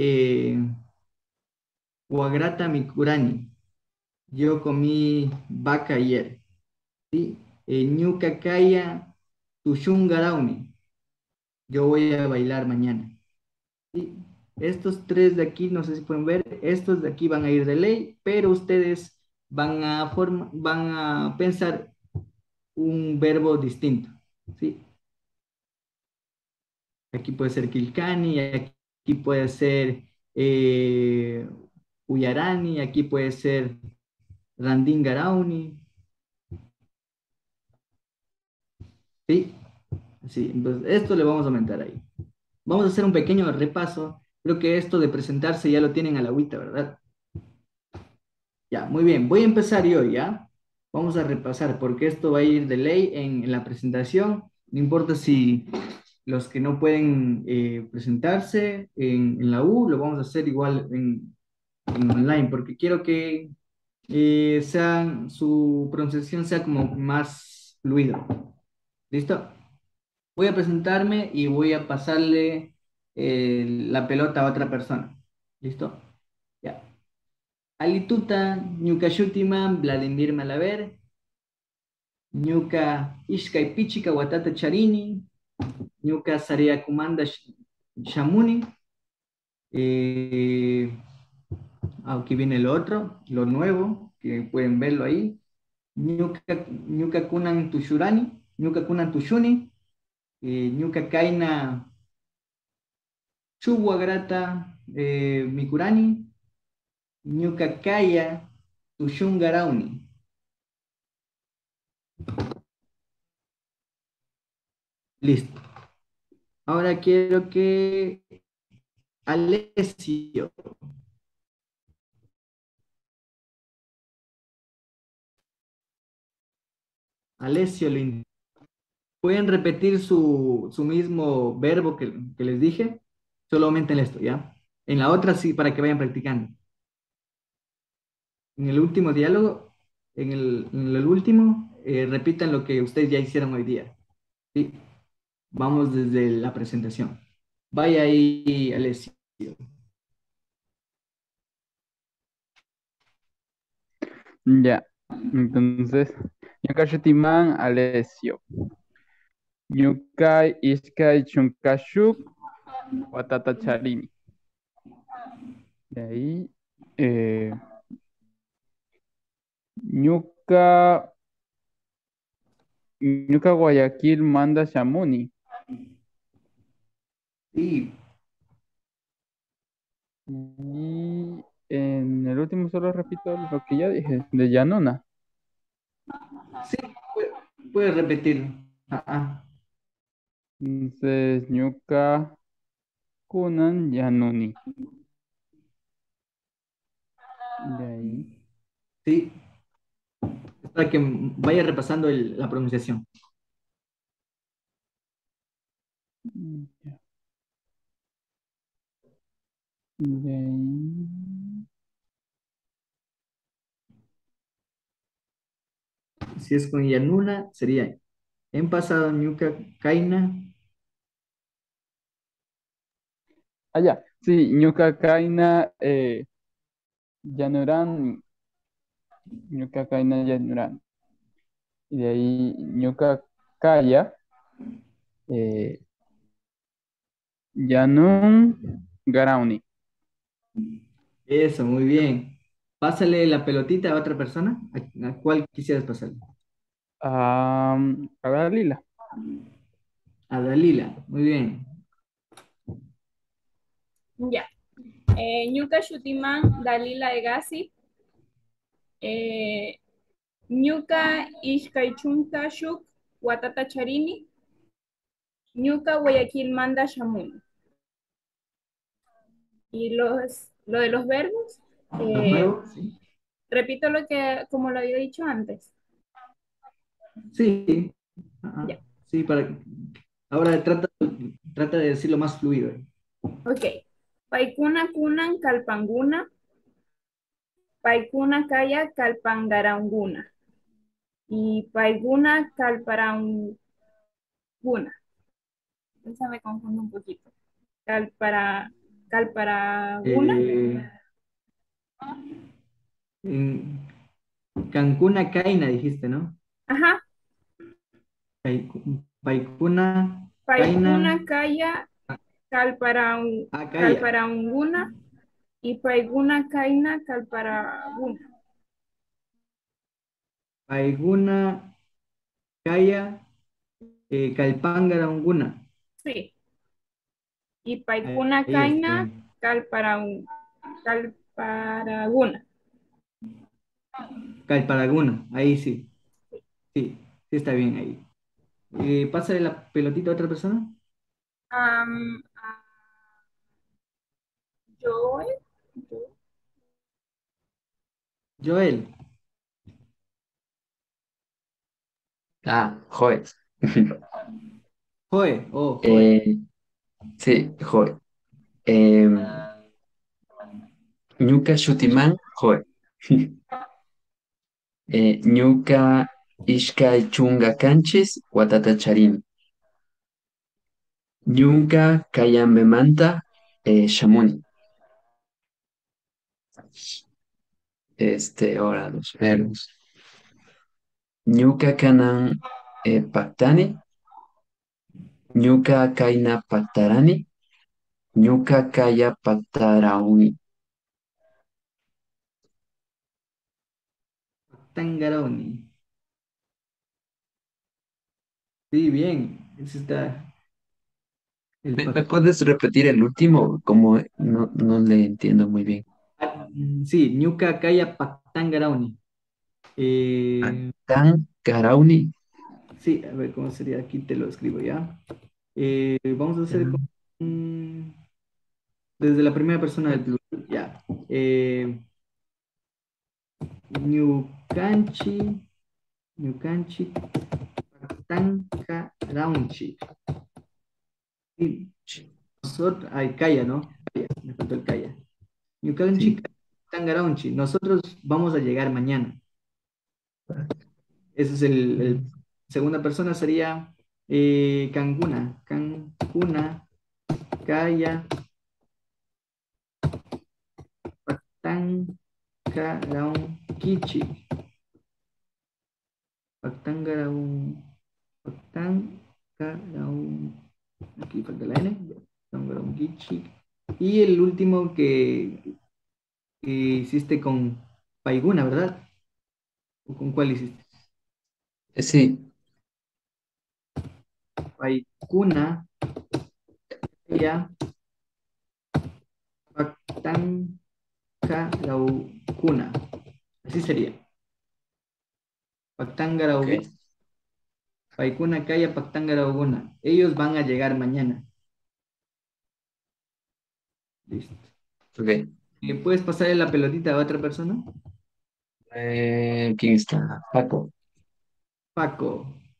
Wagrata Mikurani, yo comí vaca ayer. ¿Sí? Ñuka Kaya Tushungarauni, yo voy a bailar mañana. ¿Sí? Estos tres de aquí, no sé si pueden ver, estos de aquí van a ir de ley, pero ustedes van a pensar un verbo distinto. ¿Sí? Aquí puede ser Kilkani, aquí puede ser Uyarani, aquí puede ser Randingarauni. ¿Sí? Sí, entonces esto le vamos a aumentar ahí. Vamos a hacer un pequeño repaso. Creo que esto de presentarse ya lo tienen a la agüita, ¿verdad? Ya, muy bien. Voy a empezar yo, ¿ya? Vamos a repasar porque esto va a ir de ley en la presentación. No importa si los que no pueden presentarse en la U, lo vamos a hacer igual en online, porque quiero que su pronunciación sea como más fluida. ¿Listo? Voy a presentarme y voy a pasarle la pelota a otra persona. ¿Listo? Ya. Alituta, Ñuka Shutiman, Vladimir Malaver, Ñuka Ishkai Pichika Watata Charini, Ñuka Sarea Kumanda Shamuni. Aquí viene lo otro, lo nuevo. que pueden verlo ahí. Ñuka kunan tushurani, ñuka kunan tushuni, ñuka kaina chuwa grata mikurani, ñuka kaya tushungarauni. Listo. Ahora quiero que Alessio. Alessio, ¿pueden repetir su mismo verbo que les dije? Solo aumenten esto, ¿ya? En la otra sí, para que vayan practicando. En el último diálogo, en el último, repitan lo que ustedes ya hicieron hoy día. ¿Sí? Vamos desde la presentación. Vaya ahí, Alessio. Ya. Entonces, ñuka shutiman Alessio. Ñukai ishkai chunkashuk watata charini. De ahí, ñuka, ñuka Guayaquil manda shamuni. Sí, Y en el último solo repito lo que ya dije, de Yanuna. sí, puedes repetir. Entonces, ñuka kunan yanuni. De ahí. Sí, para que vaya repasando la pronunciación. Ya. De ahí. Si es con Yanuna, sería en pasado ñuka kaina. Ya. Sí, ñuka kaina yanuran. Ñuka kaina yanuran. Y de ahí ñuka kaya yanun garauni. Eso, muy bien. Pásale la pelotita a otra persona. ¿A cuál quisieras pasarle? A ver, Lila. A Dalila, muy bien. Ya. Ñuka shutiman Dalila Egasi. Ñuka ishkaychunta shuk watata charini. Ñuka Guayaquil manda shamuni. Y lo de los verbos, Los nuevos, sí. repito como lo había dicho antes. Sí. Ya. Sí, ahora trata de decirlo más fluido. Ok. Paikuna kunan kalpanguna. Paikuna kaya kalpangaranguna. Y paiguna kalparanguna. Esa me confunde un poquito. Calparaguna. En Cancún, Caina, dijiste, ¿no? Ajá. Paikuna, Paikuna Caina. kaya Kaya. kalparanguna. Y paiguna kaina kalparaguna. Paiguna, Kaya, Calpangaranguna. Sí. Y paikuna Ahí está kaina bien. kalparaguna. Calparaguna, ahí sí. Sí, sí está bien ahí. Pásale la pelotita a otra persona. Yo, Joel. Joe. Joe. Oh, Joe. Sí, Joe. Ñuka shutiman Joe. Ñuka ishkay chunga kanchis watata charini. Ñuka kayambemanta shamuni. Ahora los verbos. Ñuka kanan paktani. Ñuka kaina paktarani. Ñuka kaya paktarauni. Pactangaraoni. Sí, bien. Ese está. El ¿Me puedes repetir el último? Como no le entiendo muy bien. Sí, Ñuka Kaya Pactangaraoni. Tan Carauni. Sí, a ver cómo sería. Aquí te lo escribo ya. Vamos a hacer mm, desde la primera persona del plural. Ya. Ñukanchi, Ñukanchi, Pactangaraunchi. Sí, nosotros, ay, Kaya, ¿no? Kaya, me faltó el Kaya. Ñukanchi, Sí. Pactangaraunchi. Nosotros vamos a llegar mañana. Ese es el segunda persona sería Kanguna. Kanguna, Kaya, Pactangaraun, Kichi. Pactangaraun, Pactangaraun. Aquí falta la N. Pactangaraun, Kichi. Y el último que hiciste con Paiguna, ¿verdad? ¿O con cuál hiciste? Sí. Paiguna, Kaya, Pactangaraukuna. Así sería. Ok. Pactangarauguna, Paikuna, Kaya, Pactangarauguna. Ellos van a llegar mañana. Listo. Ok. ¿Puedes pasarle la pelotita a otra persona? ¿Quién está? Paco. Paco.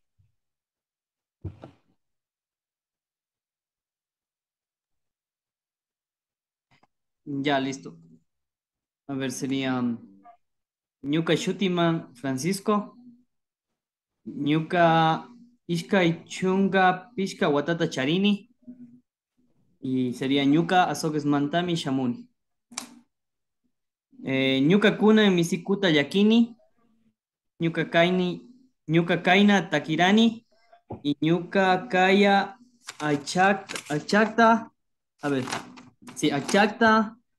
Ya, listo. A ver, sería Ñuka Shutiman Francisco, Ñuka Ishkay Chunga Pishka Watata Charini y sería Ñuka Azogues Mantami Shamuni. Ñuka Kuna Misikuta Yakini, Ñuka Kaini, Ñuka Kaina Takirani y Ñuka Kaya Achakta, a ver, sí, Achakta,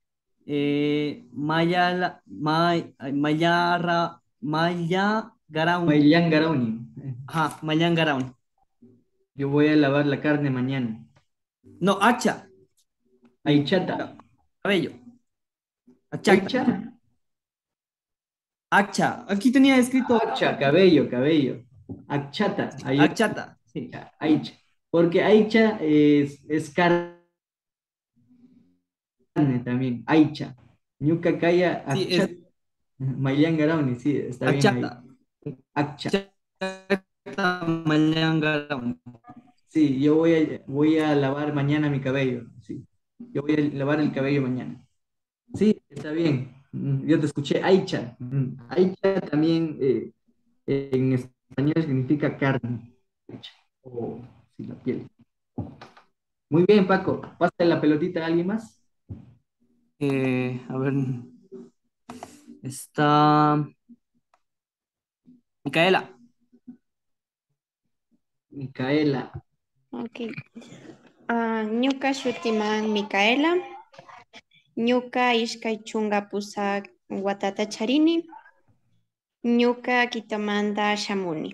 Maya Garaun, Maillán Garauni. ajá, Mayan Garaun. Yo voy a lavar la carne mañana. No, Acha, Aichata. cabello, Achakta, Aicha. Acha, aquí tenía escrito Acha, cabello, cabello. Achata. Achata, sí, Aicha. Porque Aicha es carne también. Aicha. Ñuca Kaya, sí, es Achata. Maillán Garauni, sí, está bien ahí. Achata, Acha. Achata Mayan Garaun. Sí, yo voy a lavar mañana mi cabello. Sí, yo voy a lavar el cabello mañana. Sí, está bien. Yo te escuché. Aicha. Aicha también en español significa carne. Aicha. O sí, la piel. Muy bien, Paco. Pásale la pelotita a alguien más. A ver, está Micaela. Micaela. Ok. Ñuka shutiman Micaela. Ñuka ishkay chunga pusak watata charini. Ñuka kitamanta shamuni.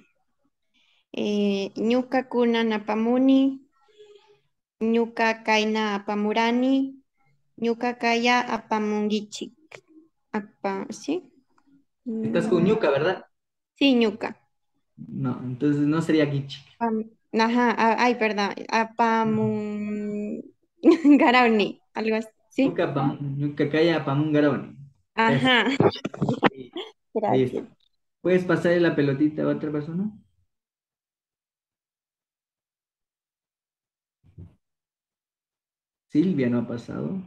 Ñuka kunan apamuni. Ñuka kaina apamurani. Ñuka kaya apamungichik. ¿Sí? Estás con Ñuca, ¿verdad? Sí, ñuka. No, entonces no sería Gichi. Ajá, ay, perdón. Garauni, algo así. ¿Sí? Ñuca Kaya Pamungaroni. Eso. Ajá. Sí, ahí está. Gracias. ¿Puedes pasarle la pelotita a otra persona? Silvia no ha pasado.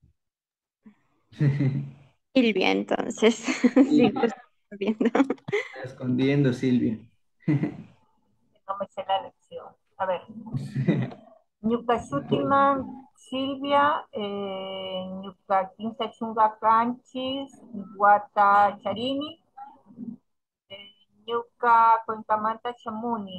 Silvia, entonces. Sí, Silvia, justo estoy viendo. está escondiendo Silvia. No me sé la lección. A ver, Ñucashutiman, Silvia, Ñuca Quinta Chunga Canchis, Guata Charini, Ñuca Cuencamanta Chamuni,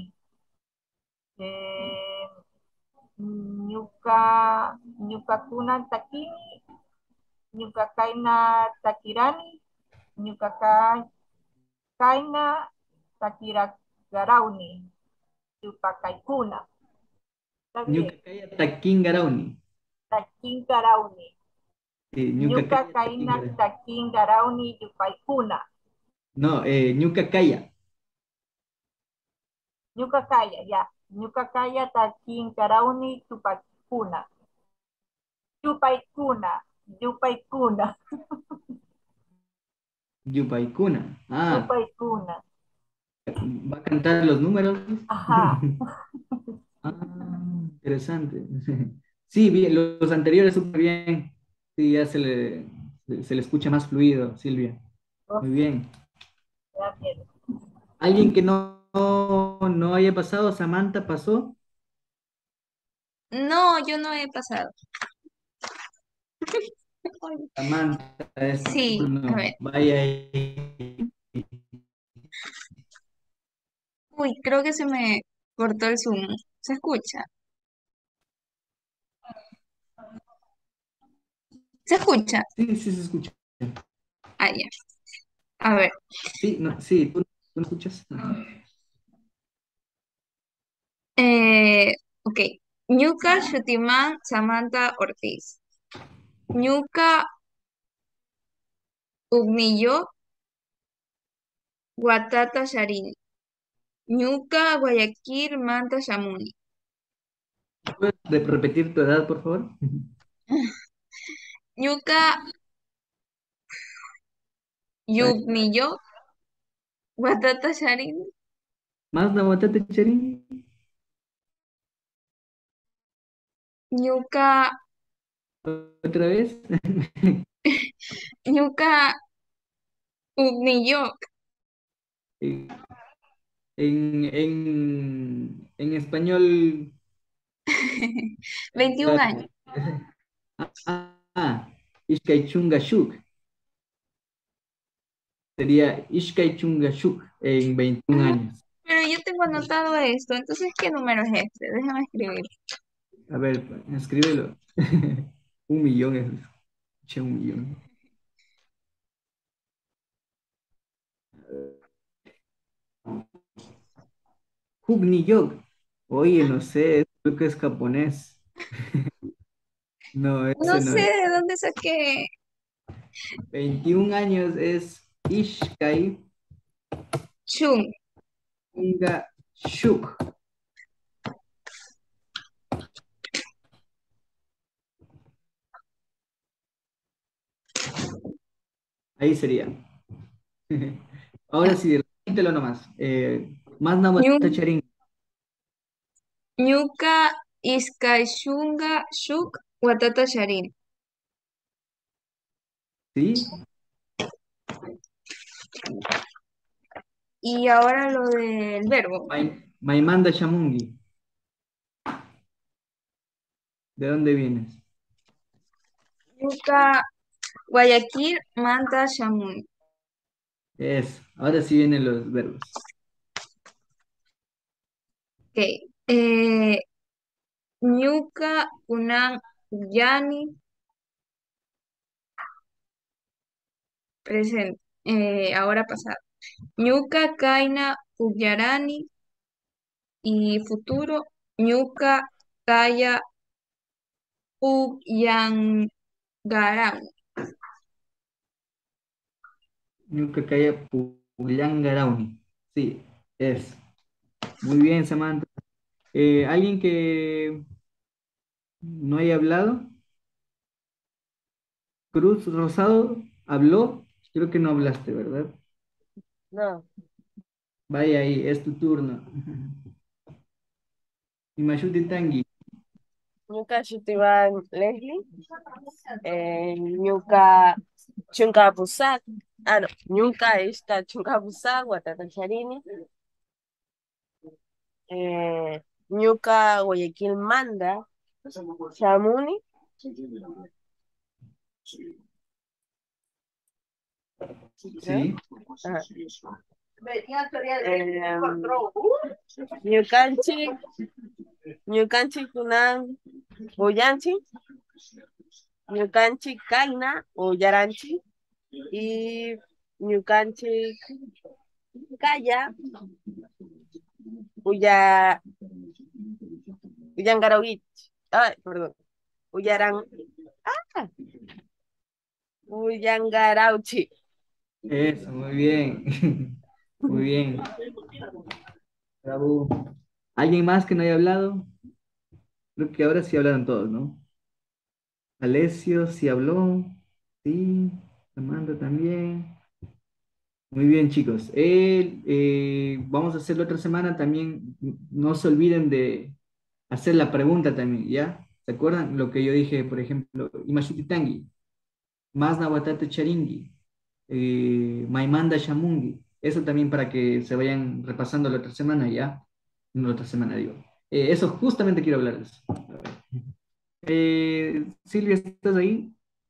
eh, Ñuca, Ñuca Kuna Takini, Ñuca Kaina Takirani, Ñuca Kaina Takiragarauni, Yupakaikuna. ¿Está bien? Ñucacaya Taquingarauni. Takinkarauni. Sí, Ñuka Ñucacaya kaina Taquingarauni. Takinkarauni Yupaikuna. No, Ñucacaya. Ñuka kaya, ya. Ñuka kaya Takinkarauni Yupaikuna. Yupaikuna. Yupaikuna. Yupaicuna. Ah, Yupaikuna. ¿va a cantar los números? Ajá. Ah, interesante. Sí, bien, los anteriores súper bien. Sí, ya se le escucha más fluido, Silvia. Uf, Muy bien. me da miedo. ¿Alguien que no haya pasado? ¿Samantha pasó? No, yo no he pasado. Samantha, es tu Sí, a ver. turno. Vaya ahí. Uy, creo que se me cortó el Zoom. ¿Se escucha? ¿Se escucha? Sí, sí se escucha. Ah, ya. A ver. Sí, no, sí, ¿tú no escuchas? Ajá. Ok. Ñuka Shutiman Samantha Ortiz. Ñuka Ugniyo Watata Sharini. Ñuka Guayaquil Manta Shamuni. ¿Puedes repetir tu edad, por favor? Ñuka Vale. Yugniyo Watata Sharini. ¿Más de Guatate Cherín? Ñuka ¿Otra vez? Ñuka Ugniyo. En español, 21 años. Ishkay Chungashuk. Sería Ishkay Chungashuk en 21 Ah, años. pero yo tengo anotado esto, entonces, ¿qué número es este? Déjame escribir. A ver, escríbelo. 1 millón es. Che, 1 millón. Hugni-yog. Oye, no sé, creo que es japonés. No, No ese no sé es. de dónde saqué 21 años es Ishkai Chung. Chungashuk. Ahí sería. Ahora sí, repítelo nomás. Más Ñu- Namastacharin. Ñuka Iskayshunga Shuk Watata Sharin. ¿Sí? Y ahora lo del verbo. Maimanda Shamungi. ¿De dónde vienes? Ñuka Guayaquil Manta Shamun. Ahora sí vienen los verbos. Ok. Eh, Ñuka Kunan Yani presente. Ahora pasado. Ñuka Kaina Uyarani y futuro. Ñuka Kaya Uyangaram. Ñucacaya Puyangarauni. Sí, es. Muy bien, Samantha. ¿Alguien que no haya hablado? Cruz Rosado habló. Creo que no hablaste, ¿verdad? No. Vaya ahí, es tu turno. Imashuti Tangi. Ñuka Shutiban Leslie. Ñuka Chunkapusak. Ah, no. Ñuka esta Chunkapusak, Watata Charini. Ñuka Guayaquil Manda. Chamuni. ¿No? Sí. Ajá. Ñukanchi, Ñukanchi Kunan Boyanchi, Ñukanchi Kaina o Yaranchi y Ñukanchi Kaya, Uya, Uyangarawit. Ay, perdón. Uyarang, ah, Uyangarauchi. Eso, muy bien. Muy bien. Bravo. ¿Alguien más que no haya hablado? Creo que ahora sí hablaron todos, ¿no? Alessio sí habló. Sí. Amanda también. Muy bien, chicos. Vamos a hacer la otra semana también. No se olviden de hacer la pregunta también, ¿ya? ¿Se acuerdan lo que yo dije, por ejemplo? Imashititangi, Masna Watate Charingi, Maimanda Shamungi. Eso también para que se vayan repasando la otra semana, ¿ya? No la otra semana, digo. Eso justamente quiero hablarles. A ver. Silvia, ¿estás ahí?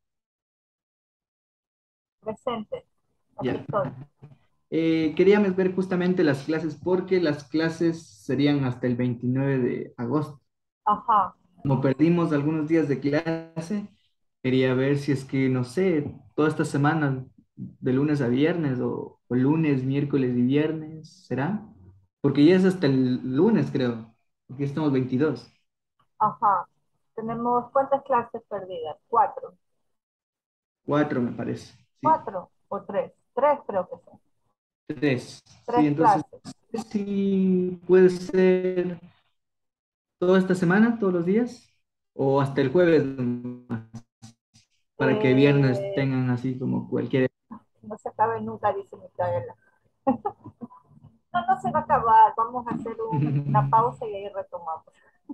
Presente. Aquí Ya. estoy. Queríamos ver justamente las clases porque las clases serían hasta el 29 de agosto. Ajá. Como perdimos algunos días de clase, quería ver si es que, no sé, toda esta semana, de lunes a viernes o lunes, miércoles y viernes, ¿será? Porque ya es hasta el lunes, creo, porque ya estamos 22. Ajá. Tenemos ¿cuántas clases perdidas? Cuatro. 4 me parece, sí. ¿Cuatro o tres? Tres creo que son. 3. Sí, Tres entonces, clases. sí puede ser toda esta semana, todos los días, o hasta el jueves nomás, para que viernes Eh, tengan así como cualquier... no se acabe nunca, dice Micaela. No, no se va a acabar. Vamos a hacer una pausa y ahí retomamos.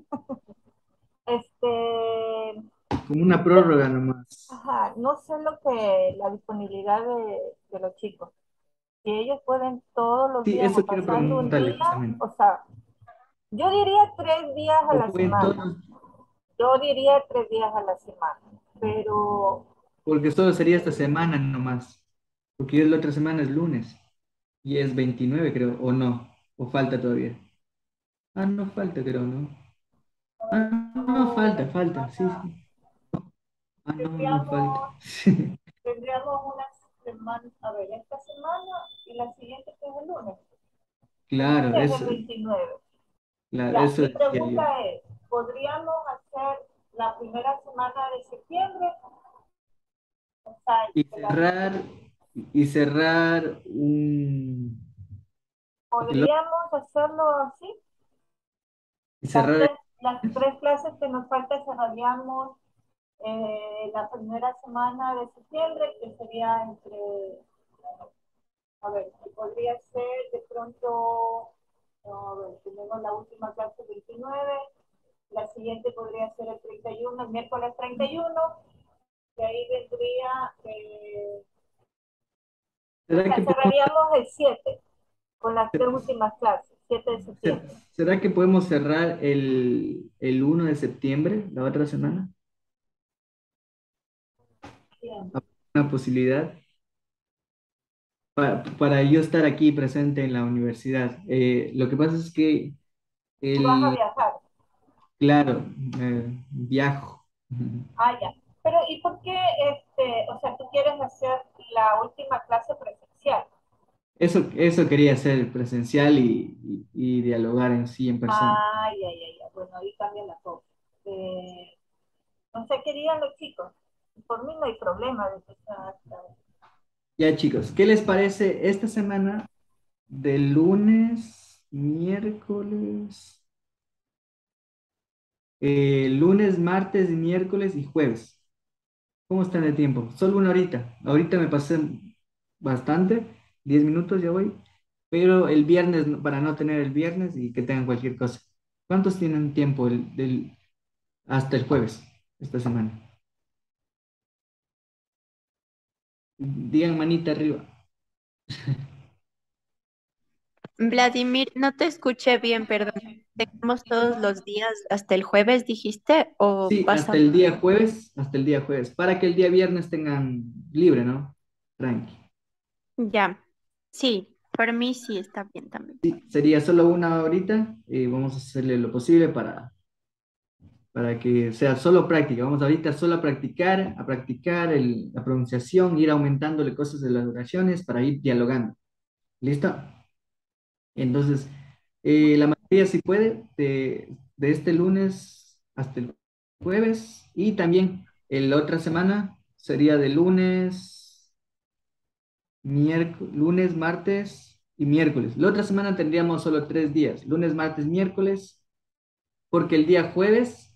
Este, Como una prórroga nomás. ajá, no sé lo que la disponibilidad de los chicos. Si ellos pueden todos los Sí, días o eso quiero pasando un preguntarle día, justamente. o sea, yo diría 3 días a O la pueden semana. todos, Yo diría 3 días a la semana. Pero porque solo sería esta semana nomás. Porque ya la otra semana es lunes. Y es 29 creo, o no. O falta todavía. Ah, no falta, creo, ¿no? Ah, no, falta, falta. Sí, sí. Ah, no, no falta. tendríamos, tendríamos una semana, a ver, esta semana y la siguiente que es el lunes. El lunes Claro, es el 29. claro, Ya, eso mi decía yo. pregunta es, ¿podríamos hacer la primera semana de septiembre? O sea, Y que la- cerrar, y cerrar un... el otro- ¿podríamos hacerlo así? y Las cerrar tres, las tres clases que nos falta cerraríamos la primera semana de septiembre, que sería entre, a ver, podría ser de pronto, a ver, tenemos la última clase el 29, la siguiente podría ser el 31, el miércoles 31, de ahí vendría, o ¿será sea, que podemos, cerraríamos el 7 con las tres últimas clases, 7 de septiembre. será que podemos cerrar el 1 de septiembre, la otra semana? Bien. Una posibilidad para yo estar aquí presente en la universidad. Lo que pasa es que, Tú vas a el, viajar. claro, viajo. Ah, ya. Pero, ¿y por qué, o sea, tú quieres hacer la última clase presencial? Eso quería hacer presencial y dialogar en sí en persona. Ay, ay, ay, ay. Bueno, ahí cambia la cosa. Eh, no sé qué digan los chicos. Por mí no hay problema de que sea Ya chicos, ¿qué les parece esta semana de lunes, miércoles, lunes, martes, miércoles y jueves? ¿Cómo están de tiempo? Solo una horita. Ahorita me pasé bastante, 10 minutos ya voy, pero el viernes, para no tener el viernes y que tengan cualquier cosa. ¿Cuántos tienen tiempo hasta el jueves, esta semana? Digan manita arriba. Vladimir, no te escuché bien, perdón. ¿Tenemos todos los días hasta el jueves, dijiste? ¿O Sí, pasa? hasta el día jueves, para que el día viernes tengan libre, ¿no? Tranqui. Ya. Sí, por mí sí está bien también. Sería solo una horita y vamos a hacerle lo posible para que sea solo práctica. Vamos ahorita solo a practicar la pronunciación, ir aumentándole cosas de las oraciones para ir dialogando. ¿Listo? Entonces, la mayoría sí puede, de este lunes hasta el jueves, y también la otra semana sería de lunes, martes y miércoles. La otra semana tendríamos solo 3 días, lunes, martes, miércoles, porque el día jueves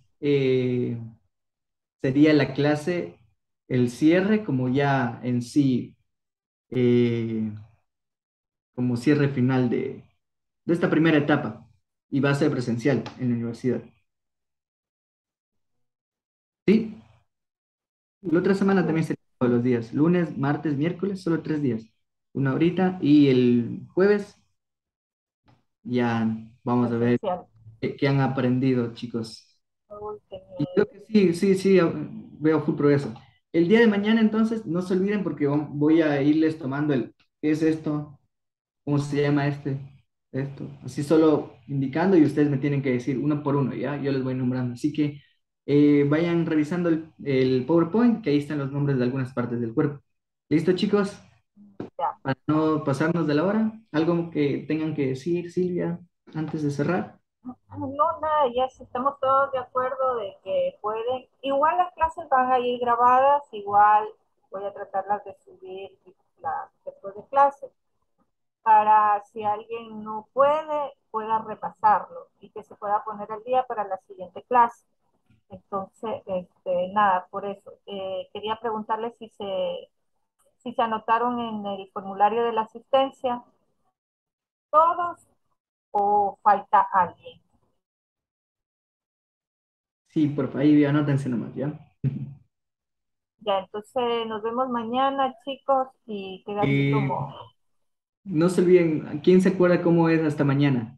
sería la clase, el cierre, como ya en sí, eh, como cierre final de esta primera etapa, y va a ser presencial en la universidad. Sí, la otra semana también sería todos los días, lunes, martes, miércoles, solo 3 días, una horita, y el jueves ya vamos a ver Presencial. qué han aprendido, chicos. Uy, qué Y miedo. creo que sí, sí, sí, veo full progreso. El día de mañana, entonces, no se olviden porque voy a irles tomando ¿qué es esto? ¿Cómo se llama esto? Así solo indicando y ustedes me tienen que decir uno por uno, ¿ya? Yo les voy nombrando. Así que vayan revisando el PowerPoint, que ahí están los nombres de algunas partes del cuerpo. ¿Listo, chicos? Ya. Para no pasarnos de la hora, ¿algo que tengan que decir, Silvia, antes de cerrar? No, nada, ya si estamos todos de acuerdo de que pueden, igual las clases van a ir grabadas, igual voy a tratarlas de subir después de clase, para si alguien no puede, pueda repasarlo y que se pueda poner al día para la siguiente clase. Entonces, nada, por eso. Quería preguntarle si se anotaron en el formulario de la asistencia todos o falta alguien. Sí, por favor, ahí anótense nomás, ¿ya? Ya, entonces nos vemos mañana, chicos, y queda así Eh, como, no se olviden, ¿quién se acuerda cómo es hasta mañana?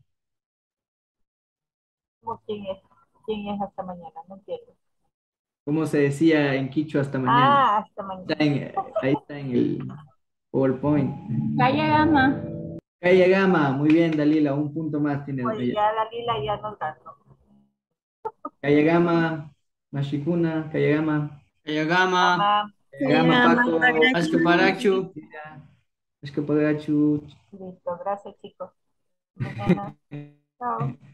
como quién es hasta mañana, no entiendo. ¿Cómo se decía en Quichua hasta mañana? Ah, hasta mañana. Ahí está en el PowerPoint. Calle Gama. Calle Gama, muy bien, Dalila, un punto más tienes. Oye, ya Dalila ya nos ganó. Calle Gama, Mashikuna, Calle Gama, Yagama, Mamá, Calle Gama, Paco, Ashkaparachu. Escapagachu. listo, gracias, chicos. Mañana, chao.